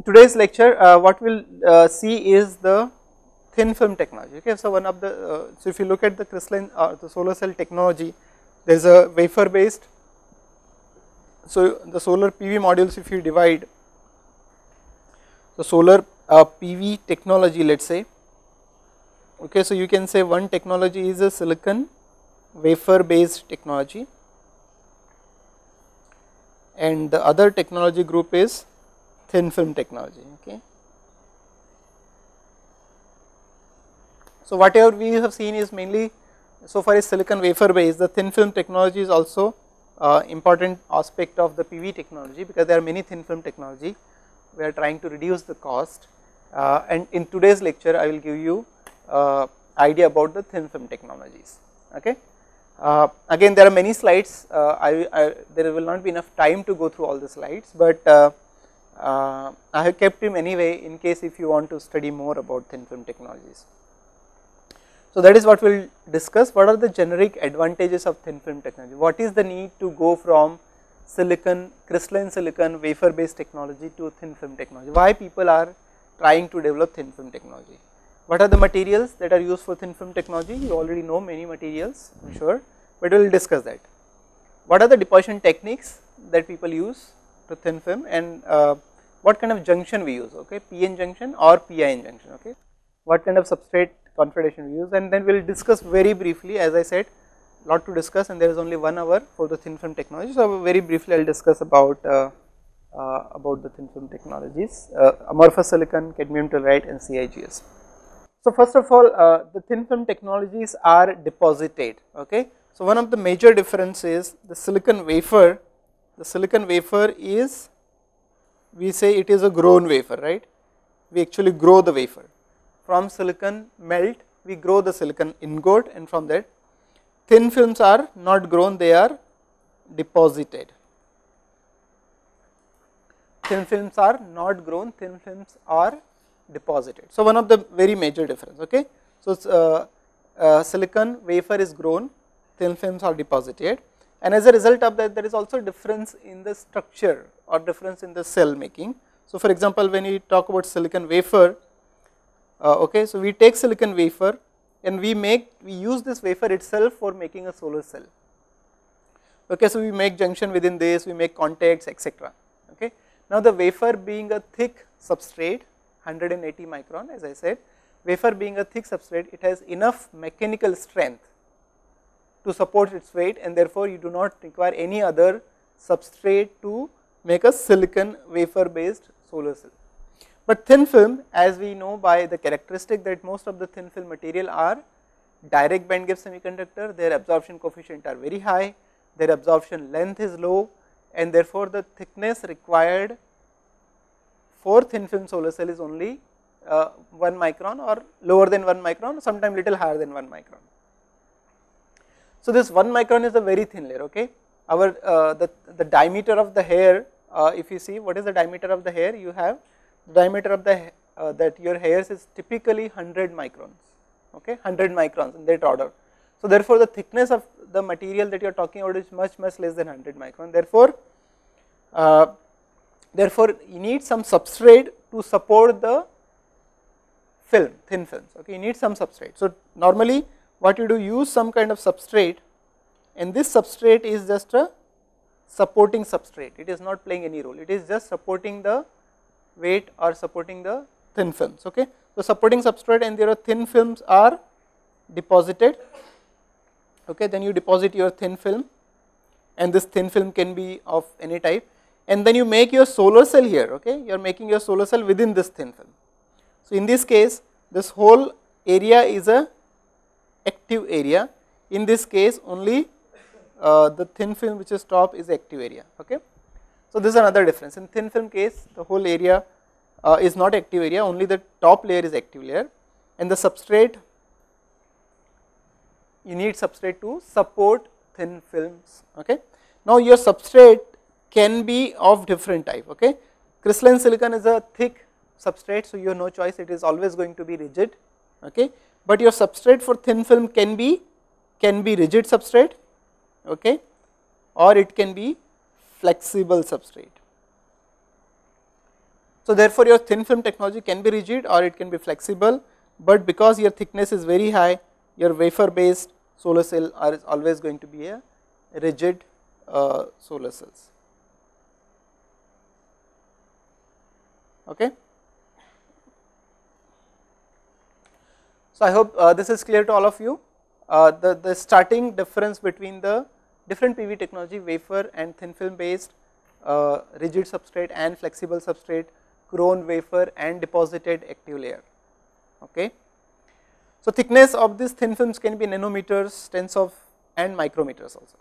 today's lecture what we will see is the thin film technology. Okay, so one of the so if you look at the crystalline the solar cell technology, there is a wafer based. So the solar PV modules, if you divide the solar PV technology, let us say, okay, so you can say one technology is a silicon wafer based technology and the other technology group is thin film technology. Okay. So whatever we have seen is mainly so far as silicon wafer based. The thin film technology is also important aspect of the PV technology, because there are many thin film technology. We are trying to reduce the cost, and in today's lecture I will give you idea about the thin film technologies. Okay. Again, there are many slides. There will not be enough time to go through all the slides, but I have kept him anyway in case if you want to study more about thin film technologies. So that is what we will discuss. What are the generic advantages of thin film technology? What is the need to go from silicon, crystalline silicon wafer based technology to thin film technology? Why people are trying to develop thin film technology? What are the materials that are used for thin film technology? You already know many materials, I am sure, but we will discuss that. What are the deposition techniques that people use to thin film, and what kind of junction we use, okay, PN junction or PIN junction, okay, what kind of substrate configuration we use, and then we will discuss very briefly. As I said, lot to discuss, and there is only 1 hour for the thin film technology. So very briefly I will discuss about the thin film technologies, amorphous silicon, cadmium telluride and CIGS. So first of all, the thin film technologies are deposited. Okay, so one of the major difference is the silicon wafer. The silicon wafer is, we say it is a grown wafer, right? We actually grow the wafer. From silicon melt, we grow the silicon ingot, and from that thin films are not grown, they are deposited. Thin films are not grown, thin films are deposited. So one of the very major difference. Okay, so silicon wafer is grown, thin films are deposited, and as a result of that there is also difference in the structure or difference in the cell making. So for example, when we talk about silicon wafer, okay, so we take silicon wafer and we use this wafer itself for making a solar cell. Okay, so we make junction within this, we make contacts, etc. Okay, now the wafer being a thick substrate, 180 micron, as I said, wafer being a thick substrate, it has enough mechanical strength to support its weight, and therefore you do not require any other substrate to make a silicon wafer based solar cell. But thin film, as we know by the characteristic that most of the thin film material are direct band gap semiconductor, their absorption coefficient are very high, their absorption length is low, and therefore the thickness required for thin film solar cell is only 1 micron or lower than 1 micron, sometimes little higher than 1 micron. So this 1 micron is a very thin layer. Okay, our the diameter of the hair, if you see what is the diameter of the hair, you have diameter of the that your hairs is typically 100 microns. Okay, 100 microns in that order. So therefore the thickness of the material that you are talking about is much less than 100 micron. Therefore you need some substrate to support the film, thin films. Okay, you need some substrate. So normally what you do, use some kind of substrate, and this substrate is just a supporting substrate. It is not playing any role. It is just supporting the weight or supporting the thin films. Okay, so supporting substrate, and there are thin films are deposited. Okay, then you deposit your thin film, and this thin film can be of any type, and then you make your solar cell here. Okay, you are making your solar cell within this thin film. So in this case, this whole area is a active area. In this case, only the thin film which is top is active area. Okay, so this is another difference. In thin film case, the whole area is not active area, only the top layer is active layer, and the substrate, you need substrate to support thin films. Okay, now your substrate can be of different type. Okay, crystalline silicon is a thick substrate, so you have no choice, it is always going to be rigid. Okay, but your substrate for thin film can be rigid substrate, okay, or it can be flexible substrate. So therefore your thin film technology can be rigid or it can be flexible, but because your thickness is very high, your wafer based solar cell is always going to be a rigid solar cells. Okay. So I hope this is clear to all of you. The starting difference between the different PV technology, wafer and thin film based, rigid substrate and flexible substrate, chrome wafer and deposited active layer. Okay. So thickness of these thin films can be nanometers, tens of and micrometers also.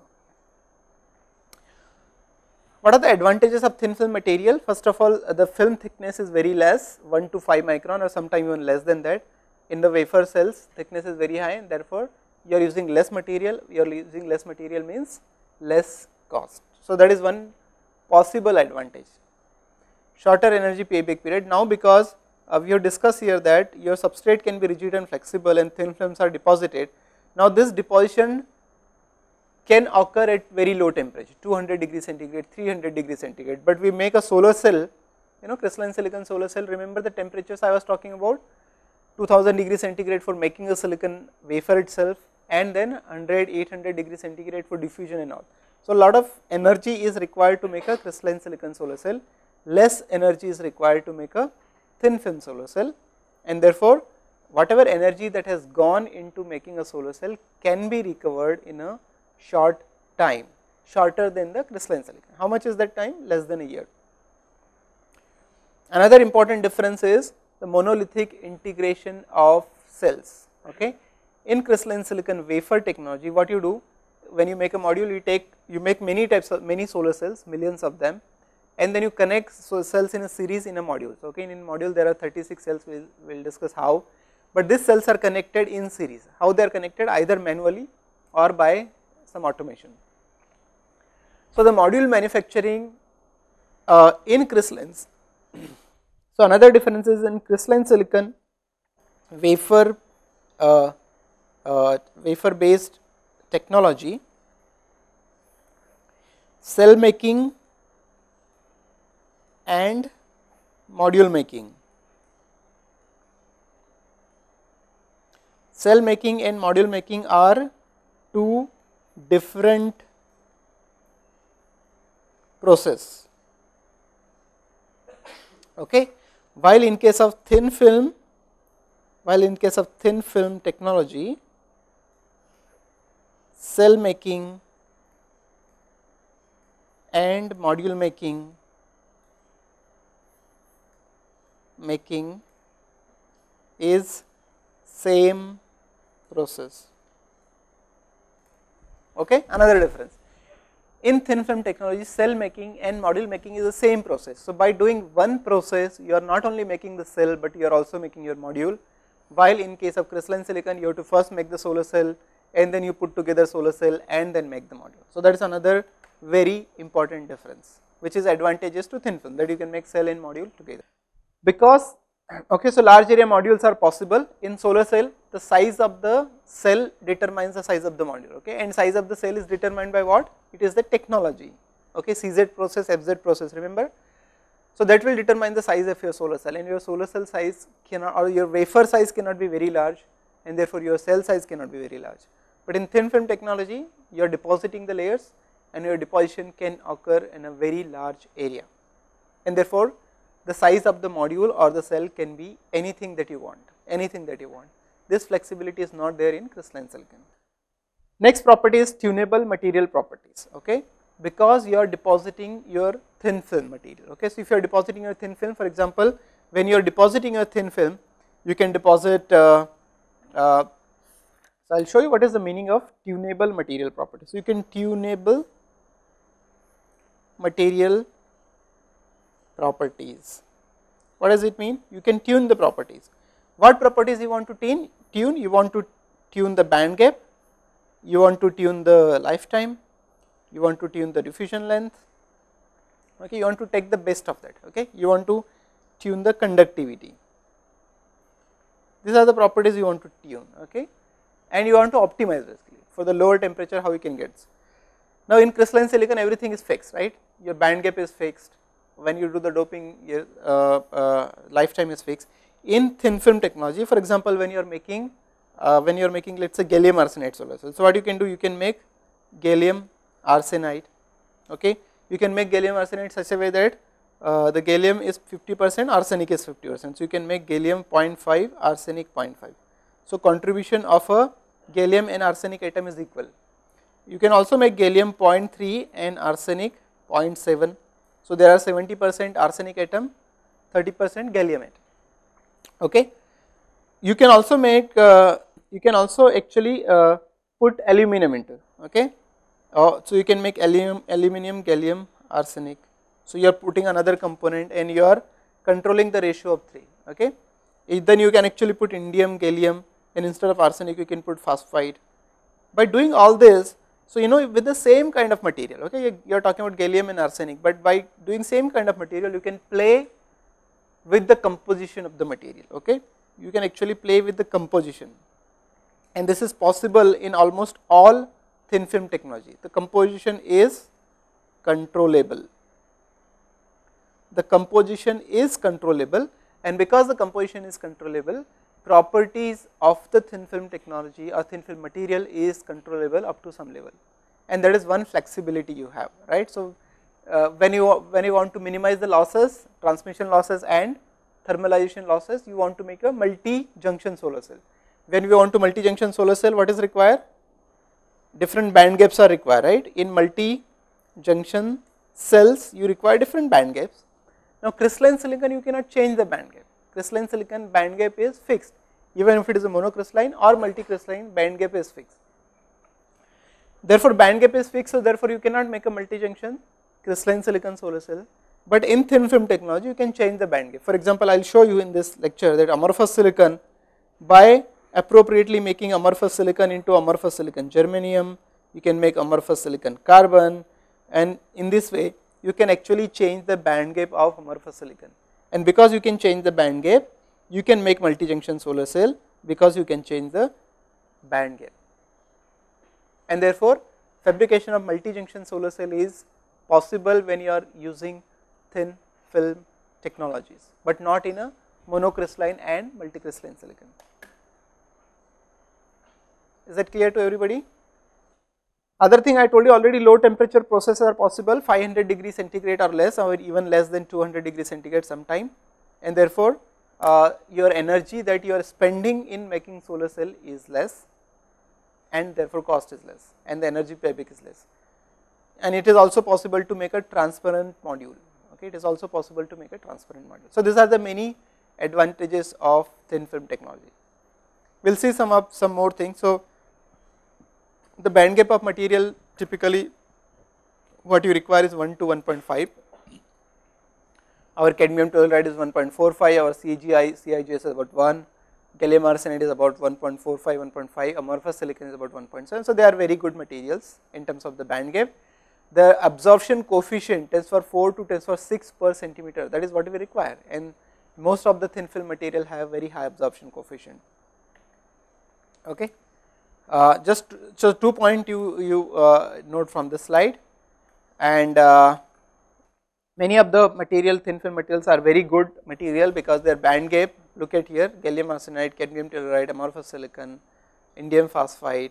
What are the advantages of thin film material? First of all, the film thickness is very less, 1 to 5 micron or sometime even less than that. In the wafer cells, thickness is very high and therefore you are using less material. You are using less material means less cost. So that is one possible advantage. Shorter energy payback period. Now because we have discussed here that your substrate can be rigid and flexible and thin films are deposited. Now this deposition can occur at very low temperature, 200 degrees centigrade, 300 degrees centigrade, but we make a solar cell, crystalline silicon solar cell. Remember the temperatures I was talking about, 2000 degrees centigrade for making a silicon wafer itself, and then 100, 800 degrees centigrade for diffusion and all. So a lot of energy is required to make a crystalline silicon solar cell, less energy is required to make a thin film solar cell, and therefore whatever energy that has gone into making a solar cell can be recovered in a short time, shorter than the crystalline silicon. How much is that time? Less than a year. Another important difference is the monolithic integration of cells. Okay. In crystalline silicon wafer technology, what you do when you make a module, you make many solar cells, millions of them, and then you connect cells in a series in a module. Okay. In module there are 36 cells, we will discuss how, but these cells are connected in series. How they are connected? Either manually or by some automation. So the module manufacturing in crystallines. So another difference is in crystalline silicon wafer based technology, cell making and module making. Cell making and module making are two different process. Okay. While in case of thin film technology, cell making and module making is same process. Okay. Another difference, in thin film technology, cell making and module making is the same process. So by doing one process, you are not only making the cell, but you are also making your module, while in case of crystalline silicon, you have to first make the solar cell and then you put together solar cell and then make the module. So that is another very important difference, which is advantageous to thin film, that you can make cell and module together. Because okay, so large area modules are possible in solar cell. The size of the cell determines the size of the module, okay, and size of the cell is determined by what? It is the technology, okay, CZ process, FZ process, remember. So that will determine the size of your solar cell, and your solar cell size cannot, or your wafer size cannot be very large, and therefore your cell size cannot be very large. But in thin film technology, you are depositing the layers and your deposition can occur in a very large area, and therefore the size of the module or the cell can be anything that you want, This flexibility is not there in crystalline silicon. Next property is tunable material properties, okay, because you are depositing your thin film material, okay. So if you are depositing your thin film, for example, when you are depositing your thin film, you can deposit, so I will show you what is the meaning of tunable material properties. So you can tunable material properties. What does it mean? You can tune the properties. What properties you want to tune? You want to tune the band gap, you want to tune the lifetime, you want to tune the diffusion length, okay, you want to take the best of that, okay, you want to tune the conductivity. These are the properties you want to tune, okay, and you want to optimize basically for the lower temperature how you can get. Now in crystalline silicon everything is fixed, right, your band gap is fixed, when you do the doping, lifetime is fixed. In thin film technology, for example, when you are making let's say gallium arsenide solar cell. So what you can do, you can make gallium arsenide. Okay, you can make gallium arsenide such a way that the gallium is 50%, arsenic is 50%. So you can make gallium 0.5, arsenic 0.5. So contribution of a gallium and arsenic atom is equal. You can also make gallium 0.3 and arsenic 0.7. So there are 70% arsenic atom, 30% gallium atom. Okay, you can also make you can also actually put aluminum into. Okay, so you can make aluminum, gallium, arsenic. So you are putting another component and you are controlling the ratio of 3. Okay, then you can actually put indium, gallium, and instead of arsenic you can put phosphide. By doing all this, so with the same kind of material, okay, you are talking about gallium and arsenic, but by doing same kind of material you can play with the composition of the material. Okay, you can actually play with the composition, and this is possible in almost all thin film technology. The composition is controllable. The composition is controllable, and because the composition is controllable, properties of the thin film technology or thin film material is controllable up to some level, and that is one flexibility you have, right. So when you want to minimize the losses, transmission losses and thermalization losses, you want to make a multi-junction solar cell. When we want to multi-junction solar cell, what is required? Different band gaps are required, right. In multi-junction cells you require different band gaps. Now crystalline silicon, you cannot change the band gap. Crystalline silicon band gap is fixed, even if it is a monocrystalline or multicrystalline, band gap is fixed. Therefore band gap is fixed, so therefore you cannot make a multi-junction crystalline silicon solar cell. But in thin film technology you can change the band gap. For example, I will show you in this lecture that amorphous silicon, by appropriately making amorphous silicon into amorphous silicon germanium, you can make amorphous silicon carbon, and in this way you can actually change the band gap of amorphous silicon. And because you can change the band gap, you can make multi-junction solar cell because you can change the band gap. And therefore fabrication of multi-junction solar cell is possible when you are using thin film technologies, but not in a monocrystalline and multicrystalline silicon. Is that clear to everybody? Other thing I told you already, low temperature processes are possible, 500 degrees centigrade or less, or even less than 200 degrees centigrade sometime, and therefore your energy that you are spending in making solar cell is less, and therefore cost is less, and the energy payback is less. And it is also possible to make a transparent module. Okay, it is also possible to make a transparent module. So these are the many advantages of thin film technology. We will see some more things. So the band gap of material, typically what you require is 1 to 1.5. Our cadmium telluride is 1.45, our CIGS is about 1, gallium arsenide is about 1.45, 1.5, amorphous silicon is about 1.7. So they are very good materials in terms of the band gap. The absorption coefficient tends for 4 to tends for 6 per centimeter, that is what we require, and most of the thin film material have very high absorption coefficient. Okay. Just 2 points you note from this slide, and many of the thin film materials are very good material because their band gap, look at here, gallium arsenide, cadmium telluride, amorphous silicon, indium phosphide,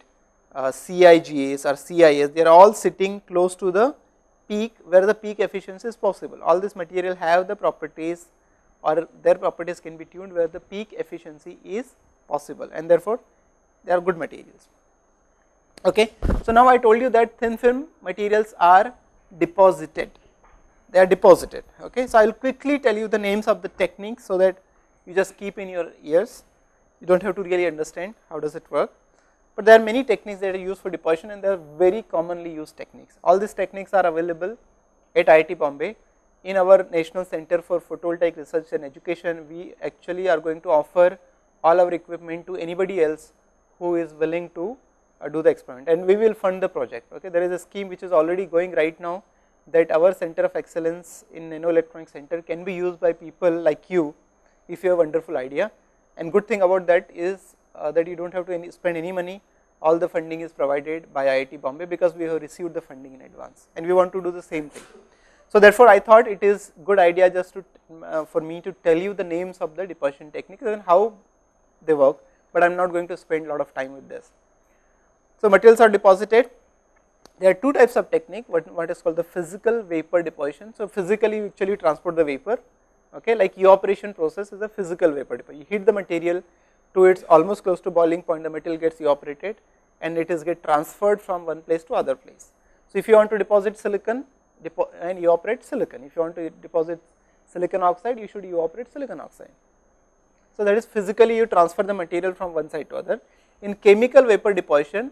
CIGS or CIS, they are all sitting close to the peak where the peak efficiency is possible. All this material have the properties, or their properties can be tuned where the peak efficiency is possible, and therefore they are good materials. Okay. So now I told you that thin film materials are deposited, they are deposited. Okay. So I will quickly tell you the names of the techniques so that you just keep in your ears, you do not have to really understand how does it work, but there are many techniques that are used for deposition, and they are very commonly used techniques. All these techniques are available at IIT Bombay. In our National Center for Photovoltaic Research and Education, we actually are going to offer all our equipment to anybody else who is willing to do the experiment, and we will fund the project. Okay. There is a scheme which is already going right now, that our Center of Excellence in Nano Electronics Center can be used by people like you if you have a wonderful idea, and good thing about that is that you do not have to spend any money, all the funding is provided by IIT Bombay because we have received the funding in advance, and we want to do the same thing. So therefore, I thought it is good idea just to for me to tell you the names of the deposition techniques and how they work, but I am not going to spend a lot of time with this. So materials are deposited. There are two types of technique, what is called the physical vapor deposition. So physically you actually transport the vapor, okay, like evaporation process is a physical vapor deposition. You heat the material to its almost close to boiling point, the material gets evaporated and it is get transferred from one place to other place. So if you want to deposit silicon and evaporate silicon, if you want to deposit silicon oxide, you should evaporate silicon oxide. So that is physically you transfer the material from one side to other. In chemical vapor deposition,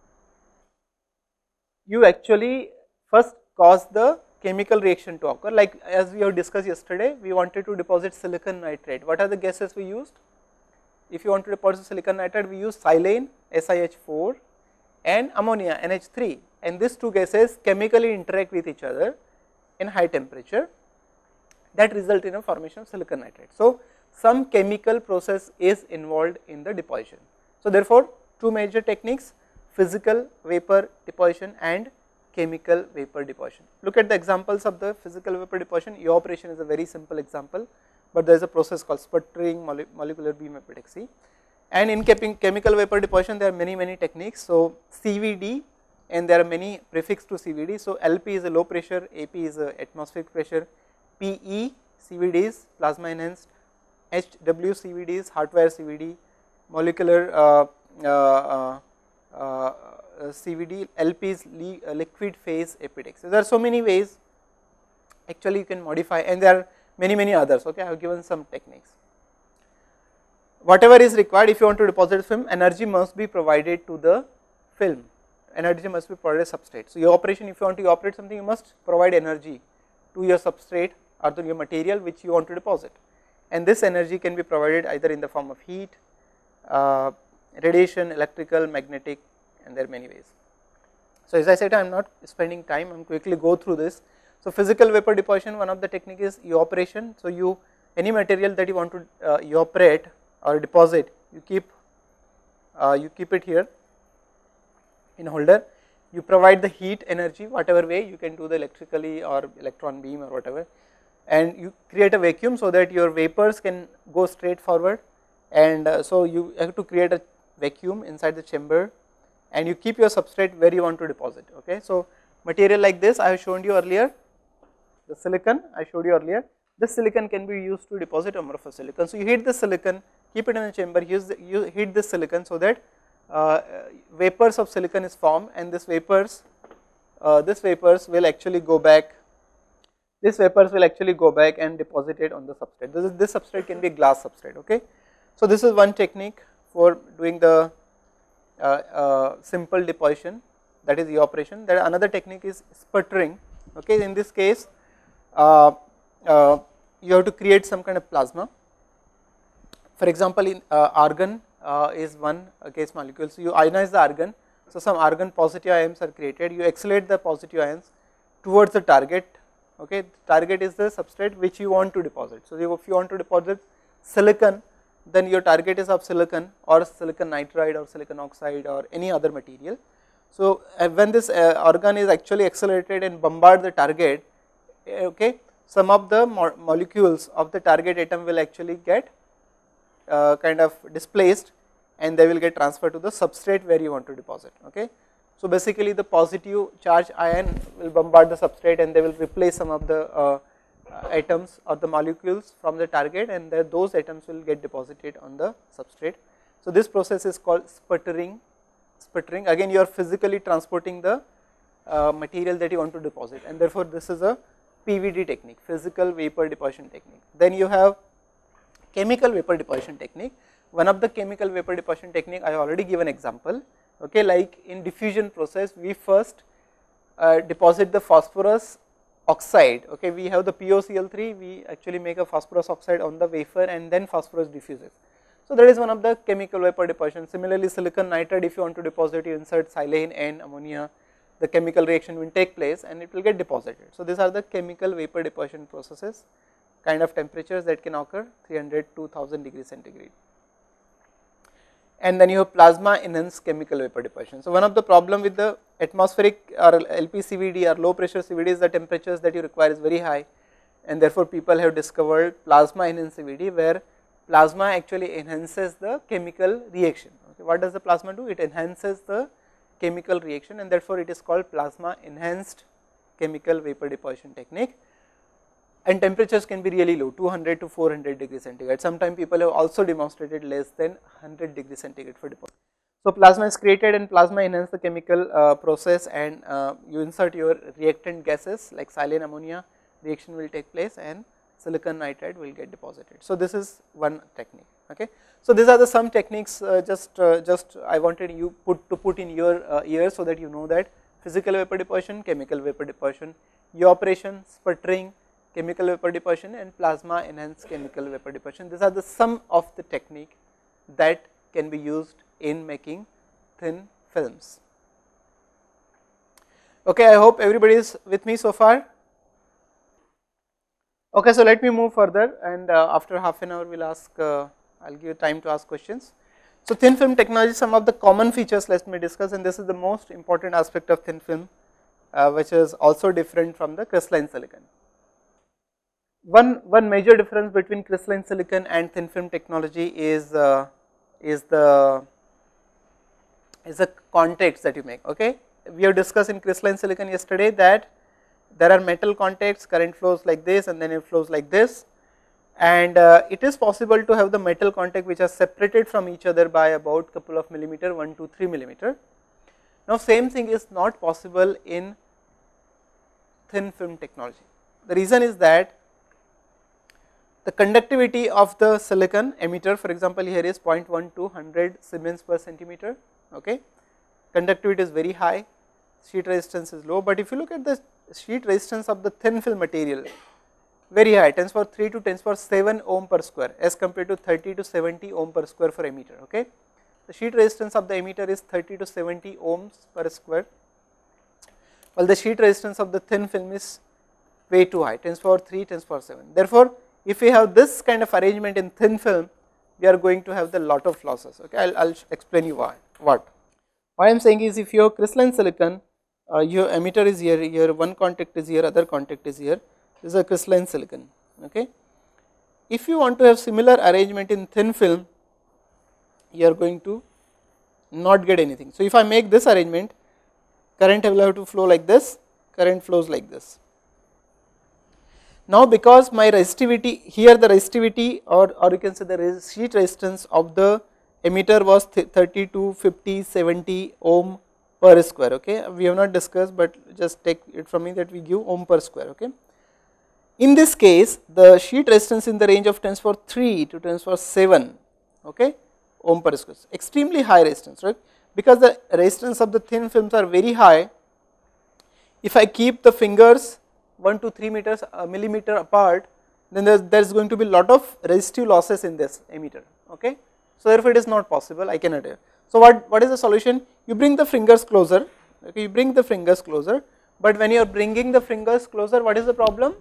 you actually first cause the chemical reaction to occur, like as we have discussed yesterday, we wanted to deposit silicon nitride. What are the gases we used? If you want to deposit silicon nitride, we use silane SiH4 and ammonia NH3, and these two gases chemically interact with each other in high temperature, that result in a formation of silicon nitride. So some chemical process is involved in the deposition. So therefore, two major techniques, physical vapor deposition and chemical vapor deposition. Look at the examples of the physical vapor deposition. Evaporation is a very simple example, but there is a process called sputtering, molecular beam epitaxy. And in chemical vapor deposition, there are many techniques. So CVD, and there are many prefix to CVD. So LP is a low pressure, AP is a atmospheric pressure, PE CVD is plasma enhanced, HW CVD is hot wire CVD, molecular CVD, LP is liquid phase epitaxy. So there are so many ways actually you can modify, and there are many others. Okay, I have given some techniques. Whatever is required, if you want to deposit film, energy must be provided to the film. Energy must be provided substrate. So evaporation, if you want to evaporate something, you must provide energy to your substrate or to your material which you want to deposit, and this energy can be provided either in the form of heat, radiation, electrical, magnetic, and there are many ways. So as I said, I am not spending time, I am quickly go through this. So physical vapor deposition, one of the technique is evaporation. So you, any material that you want to evaporate or deposit, you keep it here in holder, you provide the heat energy, whatever way you can do, the electrically or electron beam or whatever, and you create a vacuum so that your vapors can go straight forward, and so you have to create a vacuum inside the chamber, and you keep your substrate where you want to deposit. Okay, so material like this I have shown you earlier, the silicon I showed you earlier, this silicon can be used to deposit amorphous silicon. So you heat the silicon, keep it in the chamber, you heat this silicon so that vapors of silicon is formed, and this vapors will actually go back. This vapors will actually go back and deposit it on the substrate. This substrate can be a glass substrate. Okay, so this is one technique for doing the simple deposition, that is evaporation. There another technique is sputtering. Okay, in this case, you have to create some kind of plasma. For example, in argon is one case molecule. So you ionize the argon. So some argon positive ions are created. You accelerate the positive ions towards the target. Okay, the target is the substrate which you want to deposit. So if you want to deposit silicon, then your target is of silicon or silicon nitride or silicon oxide or any other material. So when this argon is actually accelerated and bombard the target, okay, some of the molecules of the target atom will actually get kind of displaced, and they will get transferred to the substrate where you want to deposit. Okay, so basically the positive charge ion will bombard the substrate, and they will replace some of the atoms or the molecules from the target, and those atoms will get deposited on the substrate. So this process is called sputtering. Sputtering, again you are physically transporting the material that you want to deposit, and therefore this is a PVD technique, physical vapor deposition technique. Then you have chemical vapor deposition technique. One of the chemical vapor deposition technique I have already given example. Okay, like in diffusion process, we first deposit the phosphorus oxide. Okay, we have the PoCl3, we actually make a phosphorus oxide on the wafer, and then phosphorus diffuses. So that is one of the chemical vapor deposition. Similarly, silicon nitride, if you want to deposit, you insert silane and ammonia, the chemical reaction will take place and it will get deposited. So these are the chemical vapor deposition processes, kind of temperatures that can occur 300 to 1000 degrees centigrade. and then you have plasma enhanced chemical vapor deposition. So one of the problem with the atmospheric or LPCVD or low pressure CVD is the temperatures that you require is very high, and therefore people have discovered plasma enhanced CVD, where plasma actually enhances the chemical reaction. Okay, what does the plasma do? It enhances the chemical reaction, and therefore it is called plasma enhanced chemical vapor deposition technique. And temperatures can be really low, 200 to 400 degrees centigrade. Sometimes people have also demonstrated less than 100 degrees centigrade for deposition. So plasma is created and plasma enhances the chemical process, and you insert your reactant gases like silane ammonia, reaction will take place and silicon nitride will get deposited. So this is one technique. Okay. So these are the some techniques, just I wanted you to put in your ears so that you know that physical vapor deposition, chemical vapor deposition, evaporation, sputtering, chemical vapor deposition, and plasma enhanced chemical vapor deposition. These are the sum of the technique that can be used in making thin films. Okay, I hope everybody is with me so far. Okay, so let me move further, and after half an hour we will ask, I will give you time to ask questions. So thin film technology, some of the common features let me discuss, and this is the most important aspect of thin film, which is also different from the crystalline silicon. One major difference between crystalline silicon and thin film technology is the contacts that you make. Okay, we have discussed in crystalline silicon yesterday that there are metal contacts, current flows like this and then it flows like this, and it is possible to have the metal contact which are separated from each other by about couple of millimeter, 1 to 3 millimeter. Now same thing is not possible in thin film technology. The reason is that the conductivity of the silicon emitter, for example here is 0.1 to 100 Siemens per centimeter. Okay, conductivity is very high, sheet resistance is low, but if you look at the sheet resistance of the thin film material, very high, 10⁻³ to 10⁻⁷ ohm per square as compared to 30 to 70 ohm per square for emitter. Okay, the sheet resistance of the emitter is 30 to 70 ohms per square, while the sheet resistance of the thin film is way too high, 10⁻³ 10⁻⁷. Therefore if we have this kind of arrangement in thin film, we are going to have the lot of losses. Okay, I'll explain you why. What I am saying is, if you have crystalline silicon, your emitter is here, one contact is here, other contact is here, this is a crystalline silicon. Okay, if you want to have similar arrangement in thin film, you are going to not get anything. So if I make this arrangement, current will have to flow like this, current flows like this. Now because my resistivity here, the resistivity or you can say the sheet resistance of the emitter was 30 to 50, 70 ohm per square. Okay, we have not discussed, but just take it from me that we give ohm per square. Okay, in this case the sheet resistance in the range of 10⁻³ to 10⁻⁷, okay, ohm per square, extremely high resistance, right? Because the resistance of the thin films are very high, if I keep the fingers 1 to 3 millimeter apart, then there is going to be lot of resistive losses in this emitter. Okay, so therefore it is not possible, I cannot have. So what is the solution? You bring the fingers closer. Okay, you bring the fingers closer, but when you are bringing the fingers closer, what is the problem?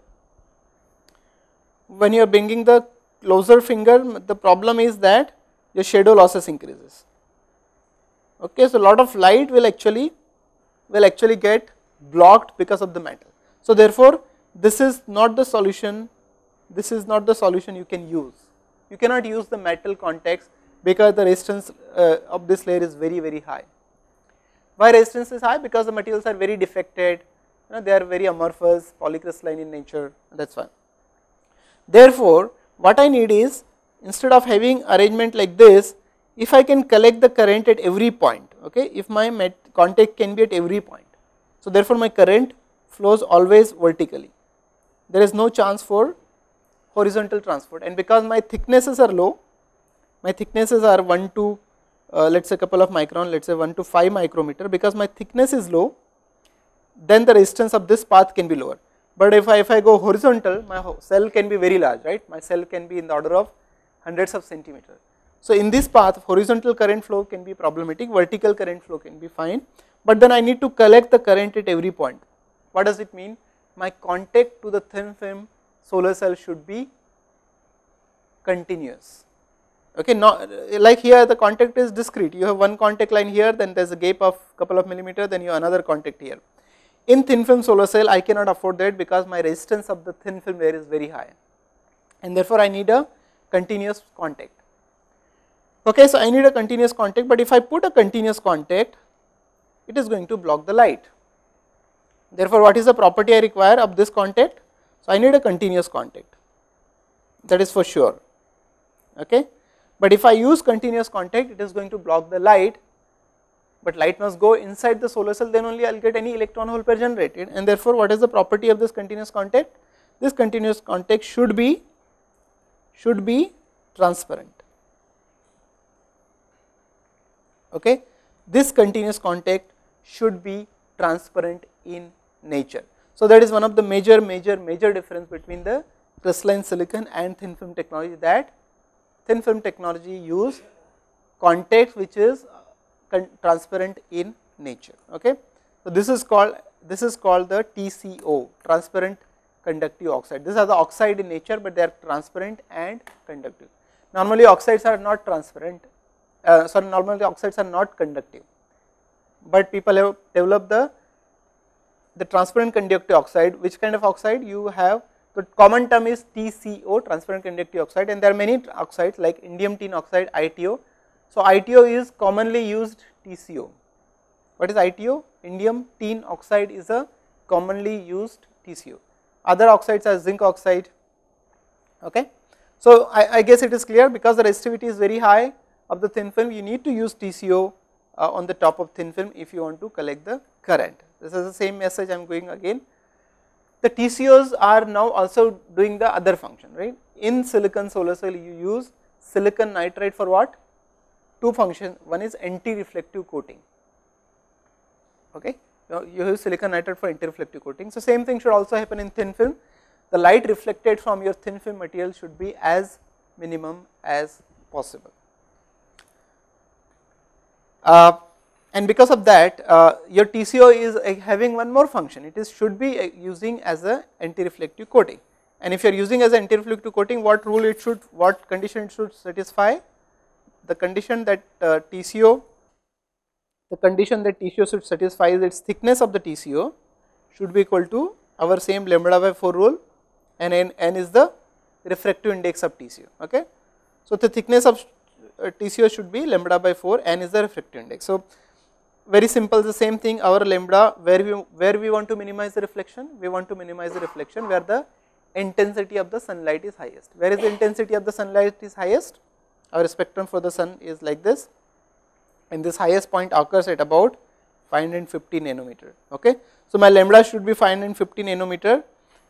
When you are bringing the closer finger, the problem is that your shadow losses increases. Okay, so lot of light will actually get blocked because of the metal. So therefore this is not the solution, you can use. You cannot use the metal contacts because the resistance of this layer is very high. Why resistance is high? Because the materials are very defected, they are very amorphous, polycrystalline in nature, that is why. Therefore what I need is, instead of having arrangement like this, if I can collect the current at every point, okay, if my contact can be at every point, so therefore my current flows always vertically, there is no chance for horizontal transport, and because my thicknesses are low, my thicknesses are 1 to let us say couple of micron, let us say 1 to 5 micrometer, because my thickness is low, then the resistance of this path can be lower. But if I go horizontal, my cell can be very large, right, my cell can be in the order of hundreds of centimeters. So in this path horizontal current flow can be problematic, vertical current flow can be fine, but then I need to collect the current at every point. What does it mean? My contact to the thin film solar cell should be continuous. Okay, not like here the contact is discrete, you have one contact line here, then there is a gap of couple of millimeter, then you have another contact here. In thin film solar cell I cannot afford that because my resistance of the thin film layer is very high, and therefore I need a continuous contact. Okay, so I need a continuous contact, but if I put a continuous contact, it is going to block the light. Therefore, what is the property I require of this contact? So I need a continuous contact, that is for sure. Okay. But if I use continuous contact, it is going to block the light, but light must go inside the solar cell, then only I will get any electron hole pair generated, and therefore what is the property of this continuous contact? This continuous contact should be transparent. Okay. This continuous contact should be transparent in nature. So that is one of the major difference between the crystalline silicon and thin film technology, that thin film technology use contact which is transparent in nature. Okay. So this is called the TCO, transparent conductive oxide. These are the oxide in nature, but they are transparent and conductive. Normally oxides are not transparent, normally oxides are not conductive, but people have developed the transparent conductive oxide. Which kind of oxide you have? The common term is TCO, transparent conductive oxide, and there are many oxides like indium tin oxide, ITO. So ITO is commonly used TCO. What is ITO? Indium tin oxide is a commonly used TCO. Other oxides are zinc oxide. Okay. So I guess it is clear, because the resistivity is very high of the thin film, you need to use TCO on the top of thin film if you want to collect the current. This is the same message I am going again. The TCOs are now also doing the other function, right? In silicon solar cell you use silicon nitride for what? Two functions. One is anti-reflective coating. Okay, you use silicon nitride for anti-reflective coating. So same thing should also happen in thin film. The light reflected from your thin film material should be as minimum as possible. And because of that, your TCO is having one more function. It is should be using as a anti-reflective coating. And if you are using as an anti-reflective coating, what rule it should, what condition it should satisfy? The condition that TCO should satisfy is its thickness of the TCO should be equal to our same lambda by 4 rule, and n is the refractive index of TCO. Okay. So the thickness of TCO should be lambda by 4, n is the refractive index. So very simple, the same thing, our lambda, where we want to minimize the reflection, we want to minimize the reflection where the intensity of the sunlight is highest. Where is the intensity of the sunlight is highest? Our spectrum for the sun is like this, and this highest point occurs at about 550 nanometer. Okay. So my lambda should be 550 nanometer,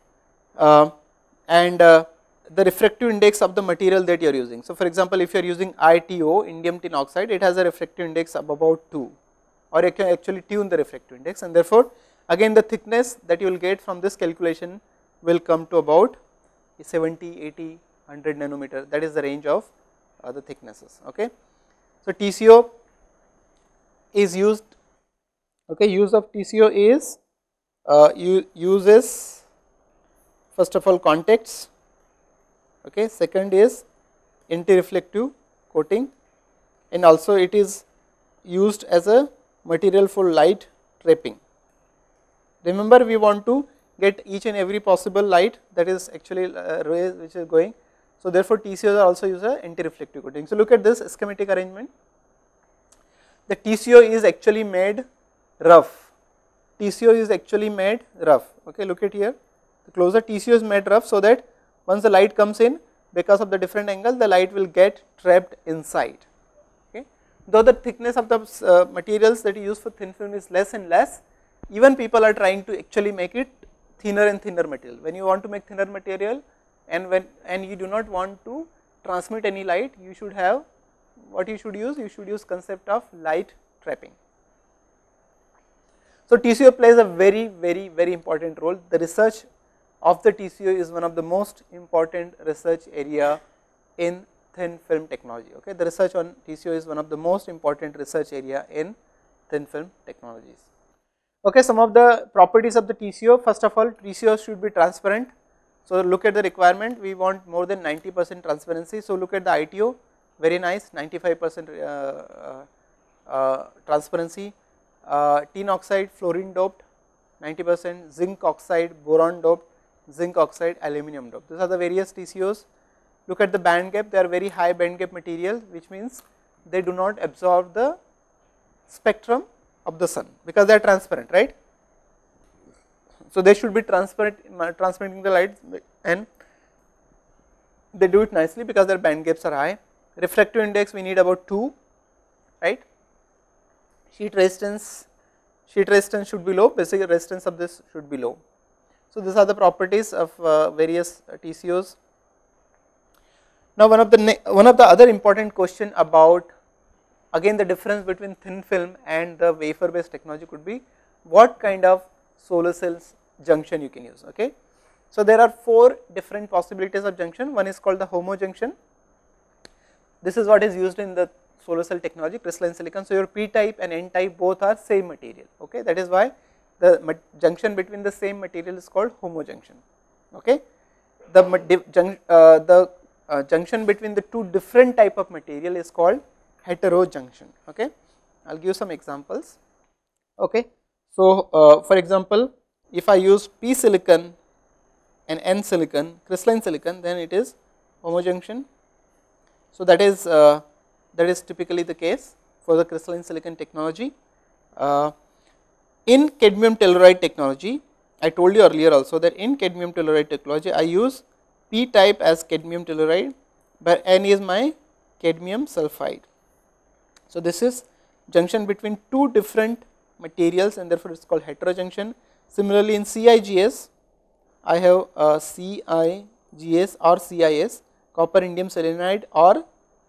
and the refractive index of the material that you are using. So for example, if you are using ITO, indium tin oxide, it has a refractive index of about 2, or you can actually tune the refractive index, and therefore again the thickness that you will get from this calculation will come to about 70, 80, 100 nanometer. That is the range of the thicknesses. Okay. So TCO is used. Okay, use of TCO is uses first of all contacts. Okay, second is anti-reflective coating, and also it is used as a material for light trapping. Remember, we want to get each and every possible light that is actually rays which is going. So therefore TCOs are also used as anti-reflective coating. So look at this schematic arrangement. The TCO is actually made rough. TCO is actually made rough. Okay, look at here. The closer TCO is made rough, so that once the light comes in, because of the different angle, the light will get trapped inside. Okay. Though the thickness of the materials that you use for thin film is less and less, even people are trying to actually make it thinner and thinner material. When you want to make thinner material, and you do not want to transmit any light, you should have what you should use. You should use concept of light trapping. So TCO plays a very important role. The research of the TCO is one of the most important research area in thin film technology. Okay, the research on TCO is one of the most important research area in thin film technologies. Okay, some of the properties of the TCO. First of all, TCO should be transparent. So look at the requirement, we want more than 90% transparency. So look at the ITO, very nice, 95% transparency. Tin oxide, fluorine doped, 90%, zinc oxide, boron doped, zinc oxide, aluminum doped. These are the various TCOs. Look at the band gap, they are very high band gap material, which means they do not absorb the spectrum of the sun because they are transparent, right. So they should be transmitting the light, and they do it nicely because their band gaps are high. Refractive index we need about 2, right. Sheet resistance should be low, basic resistance of this should be low. So these are the properties of various TCOs. Now one of the other important question about again the difference between thin film and the wafer based technology could be what kind of solar cells junction you can use. Okay. So there are 4 different possibilities of junction. One is called the homo junction. This is what is used in the solar cell technology, crystalline silicon. So your P type and N type both are same material. Okay. That is why the junction between the same material is called homo junction. Okay. The junction between the 2 different type of material is called hetero junction. Okay. I will give some examples. Okay. So for example, if I use P silicon and N silicon, crystalline silicon, then it is homo junction. So that is typically the case for the crystalline silicon technology. In cadmium telluride technology, I told you earlier also that in cadmium telluride technology I use P type as cadmium telluride, but N is my cadmium sulfide. So this is junction between 2 different materials, and therefore it is called heterojunction. Similarly in CIGS, I have CIGS or CIS, copper indium selenide, or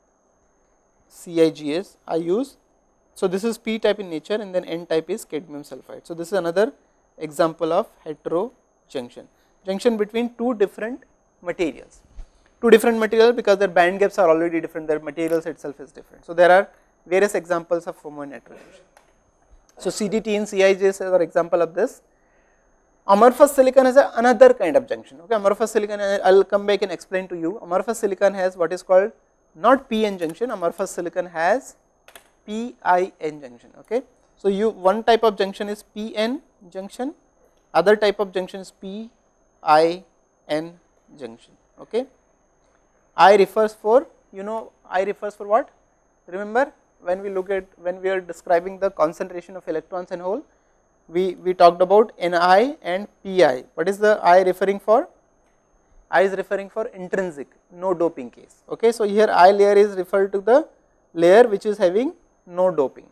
CIGS I use. So this is P type in nature, and then N type is cadmium sulfide. So this is another example of heterojunction, junction between 2 different materials. 2 different materials because their band gaps are already different, their materials itself is different. So there are various examples of homo and heterojunction. So CDT and CIGS are example of this. Amorphous silicon has another kind of junction. Okay, amorphous silicon, I will come back and explain to you. Amorphous silicon has what is called not PN junction, amorphous silicon has PIN junction. Okay. So one type of junction is PN junction, other type of junction is PIN junction. Okay. I refers for what? Remember when we are describing the concentration of electrons and hole, we talked about Ni and Pi. What is the I referring for? I is referring for intrinsic, no doping case. Okay. So here I layer is referred to the layer which is having no doping.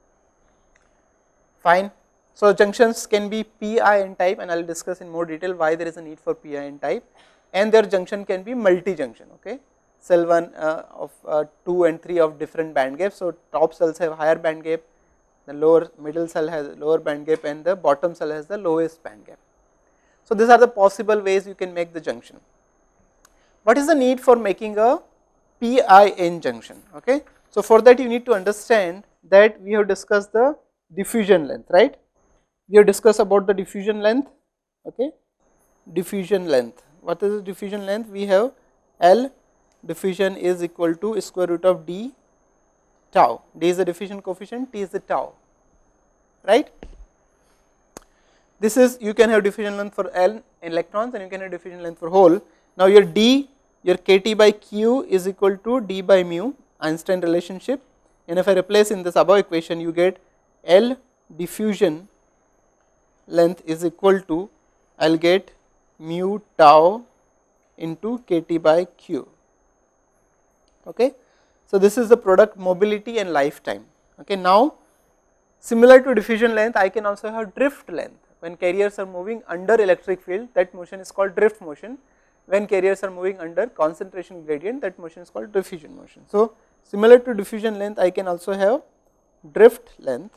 Fine. So junctions can be PIN type, and I will discuss in more detail why there is a need for PIN type, and their junction can be multi junction. Okay. Cell 1 of 2 and 3 of different band gaps. So top cells have higher band gap, the middle cell has lower band gap, and the bottom cell has the lowest band gap. So these are the possible ways you can make the junction. What is the need for making a PIN junction? Okay. So for that you need to understand that we have discussed the diffusion length, right? We have discussed about the diffusion length. Okay. Diffusion length. What is the diffusion length? We have L diffusion is equal to square root of d tau. D is the diffusion coefficient, T is the tau, right? This is, you can have diffusion length for L electrons and you can have diffusion length for hole. Now your D, your KT by Q is equal to D by mu, Einstein relationship, and if I replace in this above equation you get L diffusion length is equal to, I will get mu tau into KT by Q. Okay. So this is the product mobility and lifetime. Okay. Now similar to diffusion length, I can also have drift length. When carriers are moving under electric field, that motion is called drift motion. When carriers are moving under concentration gradient, that motion is called diffusion motion. So similar to diffusion length, I can also have drift length.